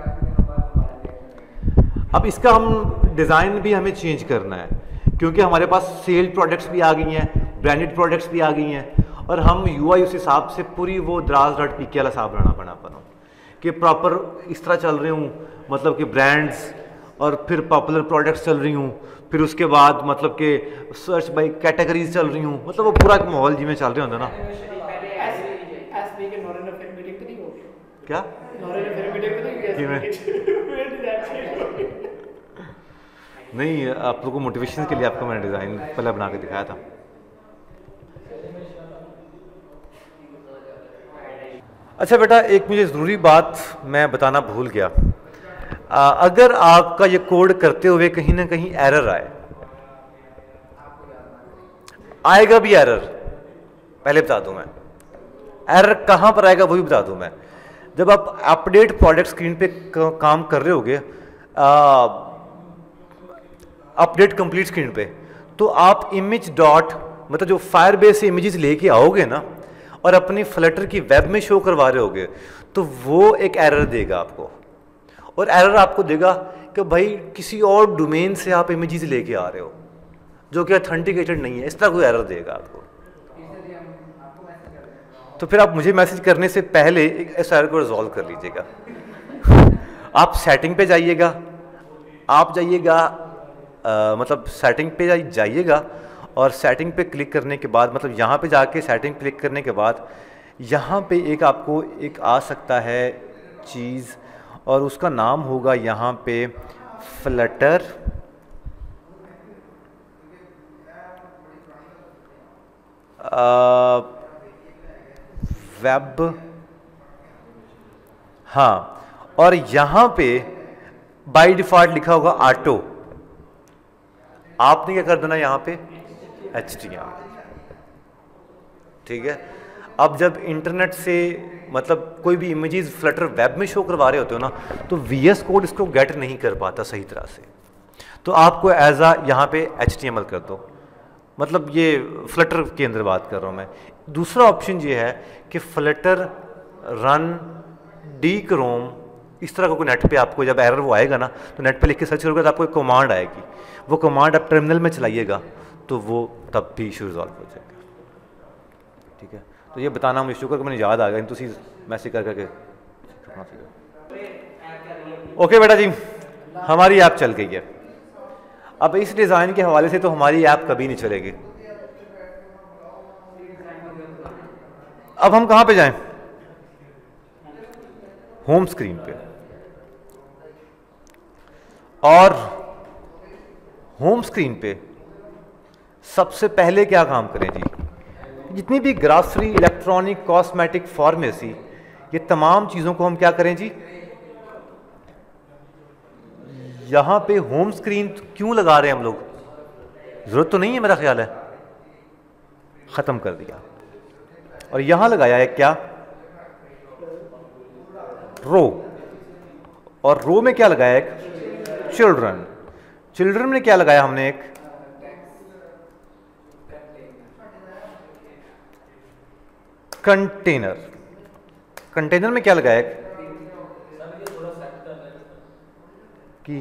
अब इसका हम डिज़ाइन भी हमें चेंज करना है क्योंकि हमारे पास सेल प्रोडक्ट्स भी आ गई हैं, ब्रांडेड प्रोडक्ट्स भी आ गई हैं, और हम UI उस हिसाब से पूरी वो Draz.pk वाला हिसाब बनाना पड़ा कि प्रॉपर इस तरह चल रही हूँ, मतलब कि ब्रांड्स और फिर पॉपुलर प्रोडक्ट्स चल रही हूँ, फिर उसके बाद मतलब कि सर्च बाय कैटेगरीज चल रही हूँ, मतलब वो पूरा एक माहौल जी में चल रहे होंगे ना। क्या नहीं, आप लोगों को मोटिवेशन के लिए आपको मैंने डिज़ाइन पहले बना के दिखाया था। अच्छा बेटा, एक मुझे ज़रूरी बात मैं बताना भूल गया। अगर आपका ये कोड करते हुए कहीं ना कहीं एरर आएगा भी एरर, पहले बता दूं मैं, एरर कहाँ पर आएगा वो भी बता दूं मैं। जब आप अपडेट प्रोडक्ट स्क्रीन पे काम कर रहे होगे अपडेट कंप्लीट स्क्रीन पे, तो आप इमेज डॉट मतलब जो फायरबेस से इमेजेस लेके आओगे ना और अपनी फ्लटर की वेब में शो करवा रहे होगे, तो वो एक एरर देगा आपको, और एरर आपको देगा कि भाई किसी और डोमेन से आप इमेजेस लेके आ रहे हो जो कि ऑथेंटिकेटेड नहीं है, इस तरह कोई एरर देगा आपको। तो फिर आप मुझे मैसेज करने से पहले इस एरर को रिजॉल्व कर लीजिएगा। आप सेटिंग पे जाइएगा, आप जाइएगा मतलब सेटिंग पे जाइएगा और सेटिंग पे क्लिक करने के बाद मतलब यहाँ पे जाके सेटिंग क्लिक करने के बाद यहाँ पे एक आपको एक आ सकता है चीज़, और उसका नाम होगा यहाँ पे फ्लटर वेब, हाँ, और यहाँ पे बाय डिफ़ॉल्ट लिखा होगा ऑटो। आपने क्या कर देना यहाँ पे HTML, ठीक है। अब जब इंटरनेट से मतलब कोई भी इमेजेस फ्लटर वेब में शो करवा रहे होते हो ना, तो VS कोड इसको गेट नहीं कर पाता सही तरह से, तो आपको एज आ यहाँ पे HTML कर दो, मतलब ये फ्लटर के अंदर बात कर रहा हूँ मैं। दूसरा ऑप्शन ये है कि फ्लटर रन डी क्रोम, इस तरह का कोई नेट पे आपको जब एरर वो आएगा ना, तो नेट पे लिख के सर्च करोगे तो आपको एक कमांड आएगी, वो कमांड आप टर्मिनल में चलाइएगा तो वो तब भी इशू रिजॉल्व हो जाएगा, ठीक है। तो ये बताना मुझे शुक्र कि मैंने याद आ गया, तुम मैसेज कर करके। ओके बेटा जी, हमारी ऐप चल गई है। अब इस डिज़ाइन के हवाले से तो हमारी ऐप कभी नहीं चलेगी। अब हम कहाँ पे जाएं? होम स्क्रीन पे। और होम स्क्रीन पे सबसे पहले क्या काम करें जी? जितनी भी ग्रॉसरी, इलेक्ट्रॉनिक, कॉस्मेटिक, फार्मेसी, ये तमाम चीज़ों को हम क्या करें जी? यहाँ पे होम स्क्रीन क्यों लगा रहे हैं हम लोग? ज़रूरत तो नहीं है मेरा ख्याल है, ख़त्म कर दिया। और यहाँ लगाया है क्या? रो, और रो में क्या लगाया? एक चिल्ड्रन। चिल्ड्रन में क्या लगाया हमने? एक कंटेनर। कंटेनर में क्या लगाया? कि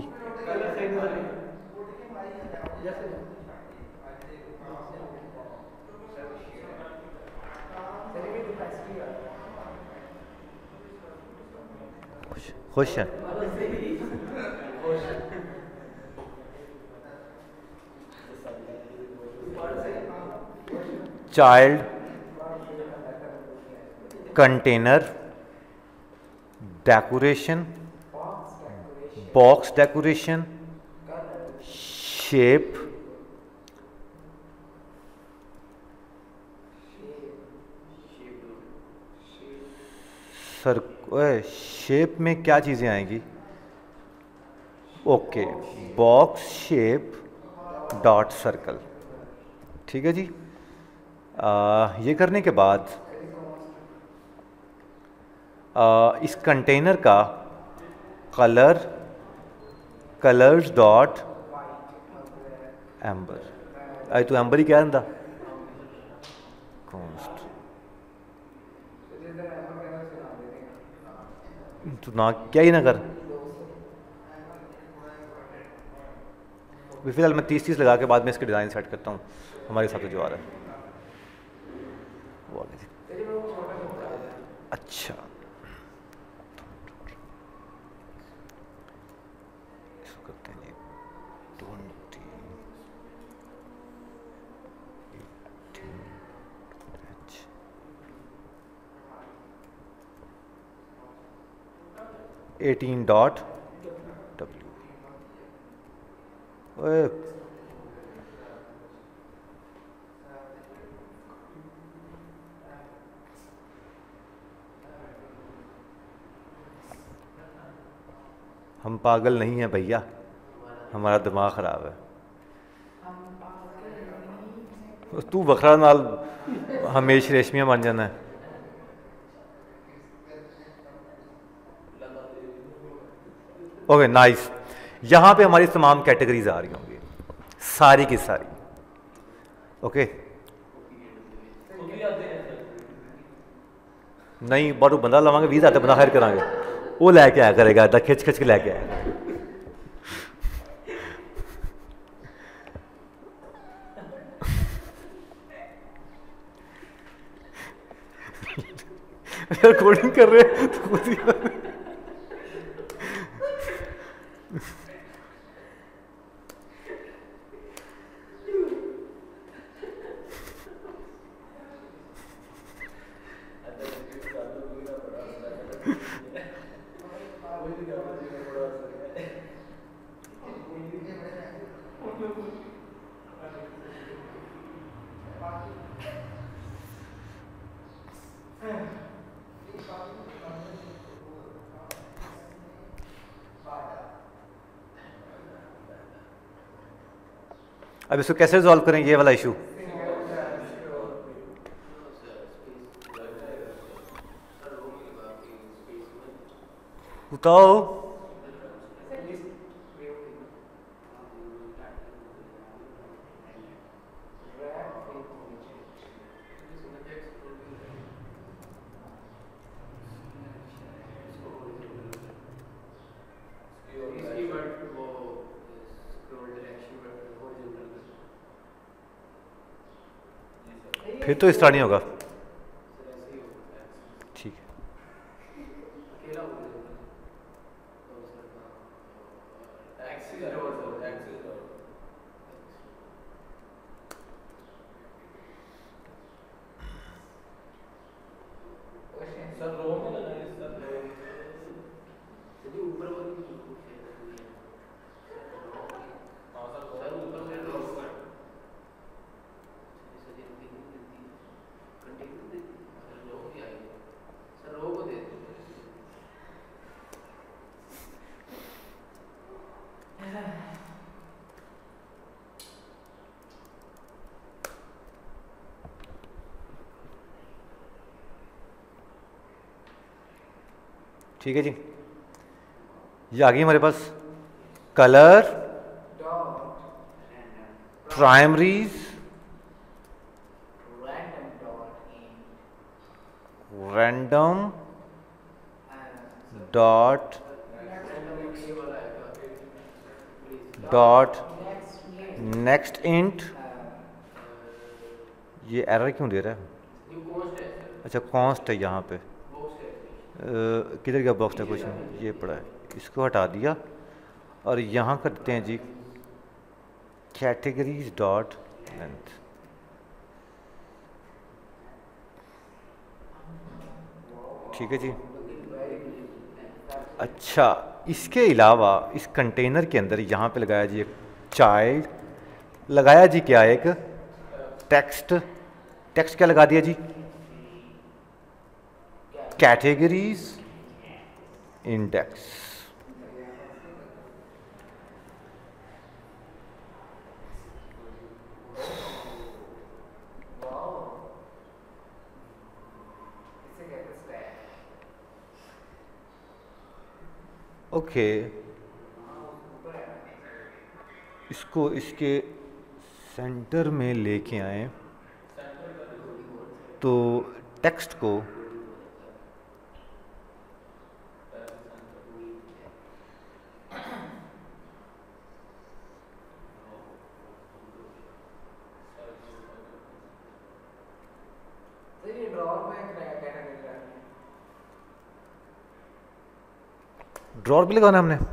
खुश है। Child, container, decoration, box decoration, shape, shape में क्या चीज़ें आएंगी? Okay, box shape dot circle, ठीक है जी। ये करने के बाद इस कंटेनर का कलर, कलर्स डॉट एम्बर, आई तो एम्बर ही क्या था कॉन्स्ट, तो ना क्या ही ना कर। फिलहाल मैं 30 लगा के बाद में इसके डिज़ाइन सेट करता हूँ हमारे साथ जो आ रहा है वो आ गया। अच्छा, इसको करते हैं 18 डॉट W। हम पागल नहीं हैं भैया, हमारा दिमाग ख़राब है। तू बखरा नाल हमेश रेशमिया बन जाना है। Okay nice. यहाँ पे हमारी तमाम कैटेगरीज आ रही होंगी, सारी की सारी। ओके नहीं बारू बंदा लवांगे 20 हज़ार बंदा हायर करांगे, वो लैके आया करेगा, इदा खिच खिच के लैके आया। रिकॉर्डिंग कर रहे हैं तो अब इसको कैसे रिजॉल्व करें ये वाला इशू? बताओ। फिर तो स्टार्ट नहीं होगा। ठीक है ठीक है जी, ये आ गई हमारे पास colour primaries random dot next int. ये एरर क्यों दे रहा है? अच्छा कॉन्स्ट है यहाँ पे, किधर गया बॉक्स का क्वेश्चन, ये पड़ा है, इसको हटा दिया और यहाँ करते हैं जी कैटेगरीज डॉट लेंथ। ठीक है जी। अच्छा इसके अलावा इस कंटेनर के अंदर यहाँ पे लगाया जी एक चाइल्ड, लगाया जी क्या एक टेक्स्ट, टेक्स्ट क्या लगा दिया जी कैटेगरीज इंडेक्स। ओके इसको इसके सेंटर में लेके आए तो टेक्स्ट को ड्रॉर भी लगाना हमने।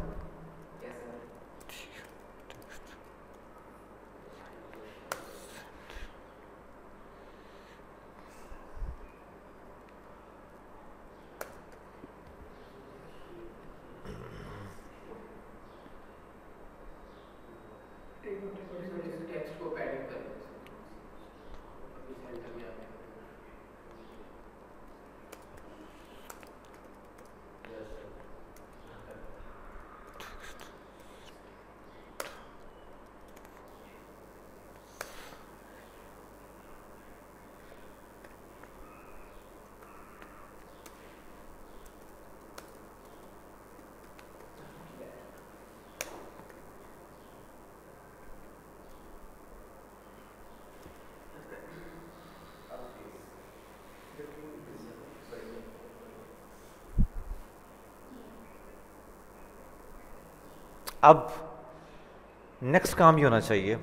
अब नेक्स्ट काम ये होना चाहिए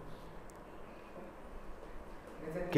कि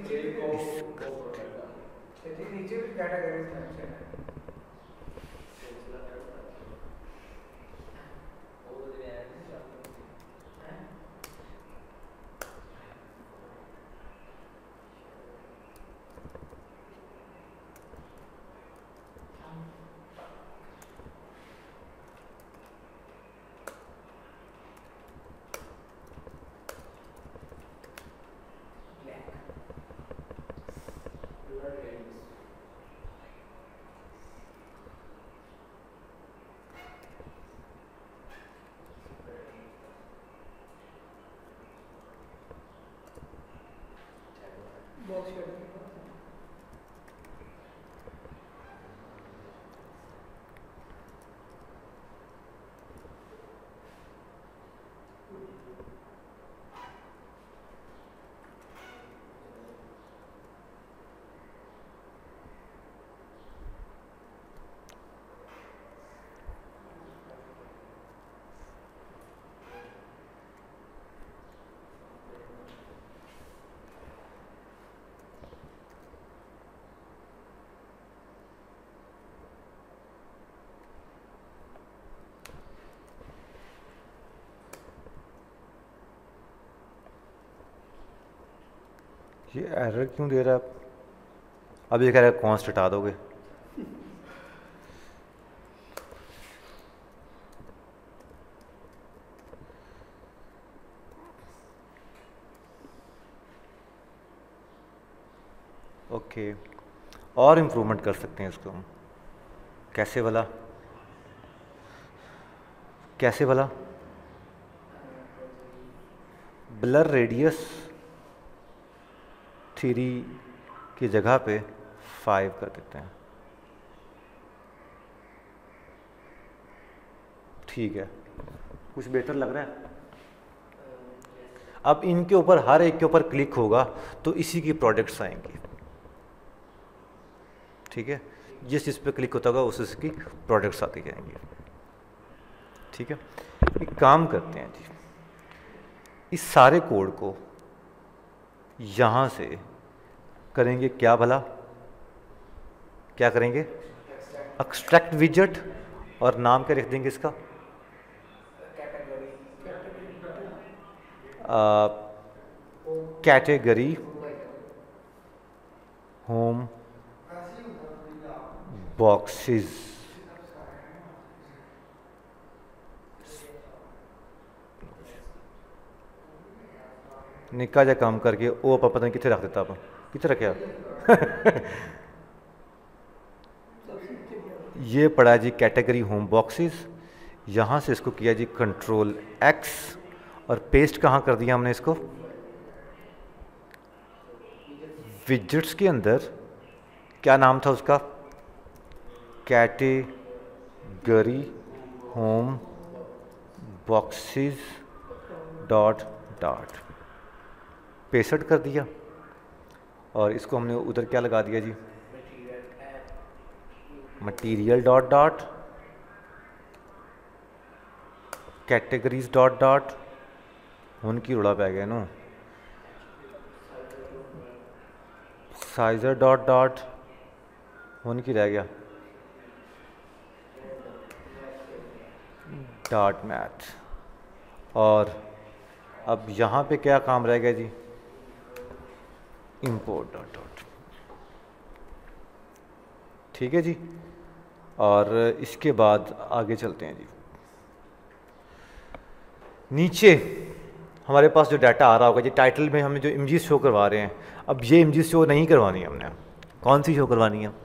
ये एरर क्यों दे रहा है? अब ये कह रहा है कॉन्स्ट हटा दोगे। ओके, और इम्प्रूवमेंट कर सकते हैं इसको हम। कैसे वाला? कैसे वाला? ब्लर रेडियस 3 की जगह पे 5 कर देते हैं। ठीक है, कुछ बेहतर लग रहा है। अब इनके ऊपर हर एक के ऊपर क्लिक होगा तो इसी की प्रोडक्ट्स आएंगी। ठीक है, जिस चीज़ पे क्लिक होता होगा उस की प्रोडक्ट्स आती जाएंगी। ठीक है, एक काम करते हैं जी, इस सारे कोड को यहाँ से करेंगे क्या भला? क्या करेंगे? एक्सट्रैक्ट विजेट, और नाम क्या लिख देंगे इसका? Category home boxes. निक्का जा काम करके वो आप पता नहीं कितने रख देता, आप कितने रखे आप? ये पड़ा जी कैटेगरी होम बॉक्सेस। यहाँ से इसको किया जी कंट्रोल X, और पेस्ट कहाँ कर दिया हमने इसको? विजेट्स के अंदर। क्या नाम था उसका? Category home boxes dot dot paste कर दिया, और इसको हमने उधर क्या लगा दिया जी? Material dot dot categories dot dot. उनकी उड़ा पै गया नो। साइजर डॉट डॉट उनकी रह गया डॉट मैथ। और अब यहाँ पे क्या काम रह गया जी? Import dot dot. ठीक है जी, और इसके बाद आगे चलते हैं जी। नीचे हमारे पास जो डाटा आ रहा होगा जी, टाइटल में हमें जो इमेजेस शो करवा रहे हैं, अब ये इमेजेस शो नहीं करवानी है हमने। कौन सी शो करवानी है?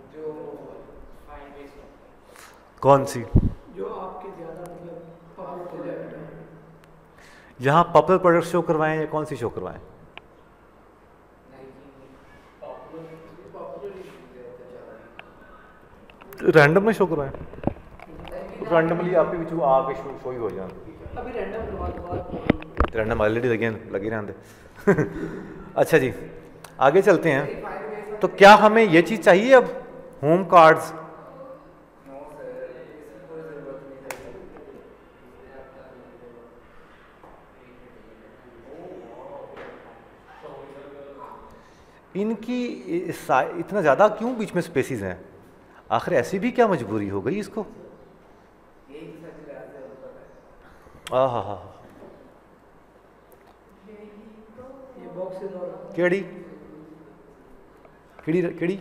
कौन सी? जो आपके ज़्यादा पॉपुलर प्रोडक्ट है। यहाँ पॉपुलर प्रोडक्ट शो करवाएं या कौन सी शो करवाएं? रैंडम में शो करवाएं, रैंडमली आपके बिचू आके शो ही हो जाए। अभी रैंडम ऑलरेडी लगे रहते। अच्छा जी, आगे चलते हैं। तो क्या हमें ये चीज़ चाहिए अब, होम कार्ड्स? इनकी इतना ज़्यादा क्यों बीच में स्पेसिस हैं? आखिर ऐसी भी क्या मजबूरी हो गई इसको? हाँ, केड़ी केड़ी केड़ी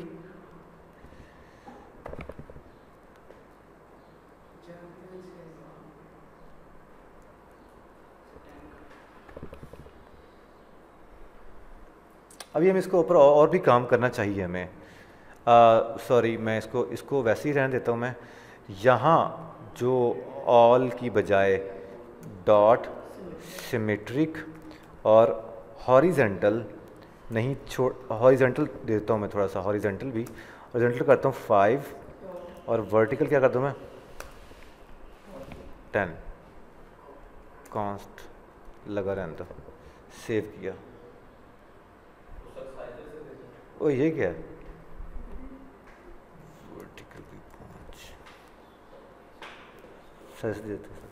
अभी हम इसको ऊपर और भी काम करना चाहिए हमें। सॉरी, मैं इसको वैसे ही रहने देता हूँ। मैं यहाँ जो ऑल की बजाय डॉट सिमेट्रिक और हॉरिजेंटल नहीं हॉरिजेंटल देता हूँ मैं, थोड़ा सा हॉरिजेंटल भी, हॉरिजेंटल करता हूँ 5 और वर्टिकल क्या कर दूँ मैं 10। कॉन्स्ट लगा रहने दो, सेव किया। ओ ये क्या है? वर्टिकल भी 5 सच देते हैं।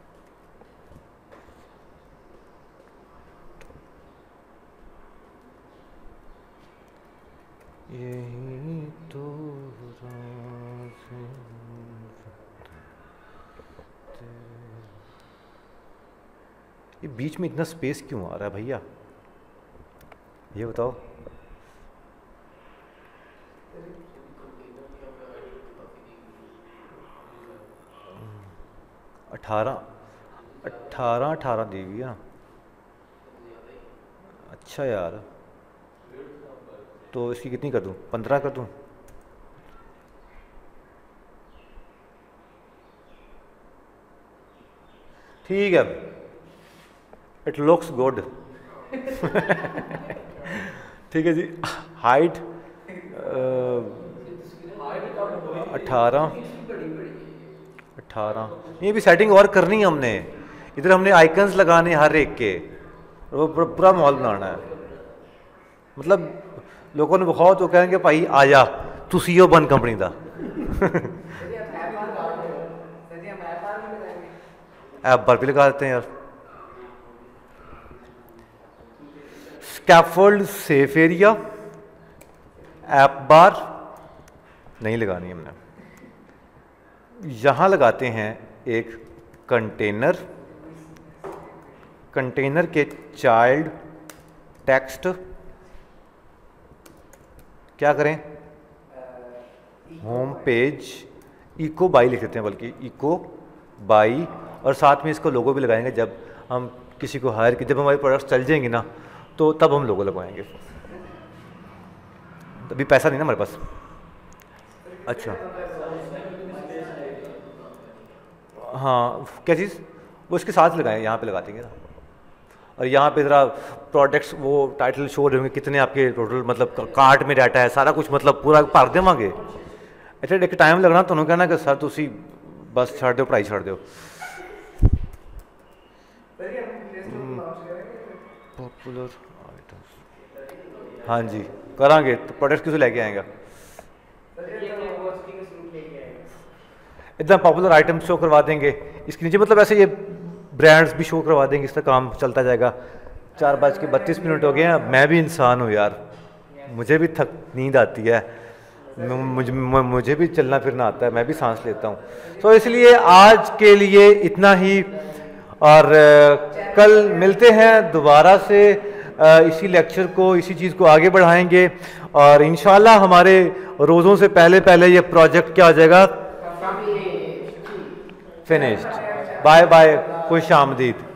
यही तो राज है। ये बीच में इतना स्पेस क्यों आ रहा है भैया, ये बताओ। 18 दी हुई है ना। अच्छा यार, तो इसकी कितनी कर दूं? 15 कर दूं? ठीक है, इट लुक्स गुड। ठीक है जी। हाइट 18। ये भी सेटिंग और करनी है हमने। इधर हमने आइकन्स लगाने हर एक के, और वो पूरा माहौल बनाना है। मतलब लोगों ने बखाओ तो कहेंगे भाई आजा तू सीईओ बन कंपनी का। ऐप बार भी लगा देते हैं यार। Scaffold safe area, app bar नहीं लगानी हमने। यहाँ लगाते हैं एक कंटेनर, कंटेनर के चाइल्ड टेक्स्ट क्या करें, होम पेज इको बाई लिख देते हैं, बल्कि इको बाई, और साथ में इसको लोगो भी लगाएंगे। जब हम किसी को हायर जब हमारे प्रोडक्ट्स चल जाएंगे ना, तो तब हम लोगो लगवाएंगे। अभी पैसा नहीं ना हमारे पास। अच्छा हाँ, क्या चीज़? वो इसके साथ लगाएं, यहाँ पे लगा देंगे ना। और यहाँ पे ज़रा प्रोडक्ट्स वो टाइटल शो होंगे कितने आपके टोटल, मतलब कार्ट में डाटा है सारा कुछ, मतलब पूरा भर देवांगे। अच्छा एक टाइम लगना, तो कहना कि सर तुसी बस छड़ दो, पढ़ाई छड़ दो। पॉपुलर आइटम्स, हाँ जी करांगे। तो प्रोडक्ट्स किस लेके आएगा? इतना पॉपुलर आइटम शो करवा देंगे इसके नीचे, मतलब ऐसे ये ब्रांड्स भी शो करवा देंगे। इसका काम चलता जाएगा। 4:32 हो गए हैं। मैं भी इंसान हूँ यार, मुझे भी नींद आती है, मुझे भी चलना फिरना आता है, मैं भी सांस लेता हूँ। तो इसलिए आज के लिए इतना ही, और कल मिलते हैं दोबारा से। इसी लेक्चर को, इसी चीज़ को आगे बढ़ाएंगे, और इंशाल्लाह हमारे रोज़ों से पहले पहले ये प्रोजेक्ट क्या हो जाएगा, फिनिश्ड। बाय बाय, खुश आमदीद।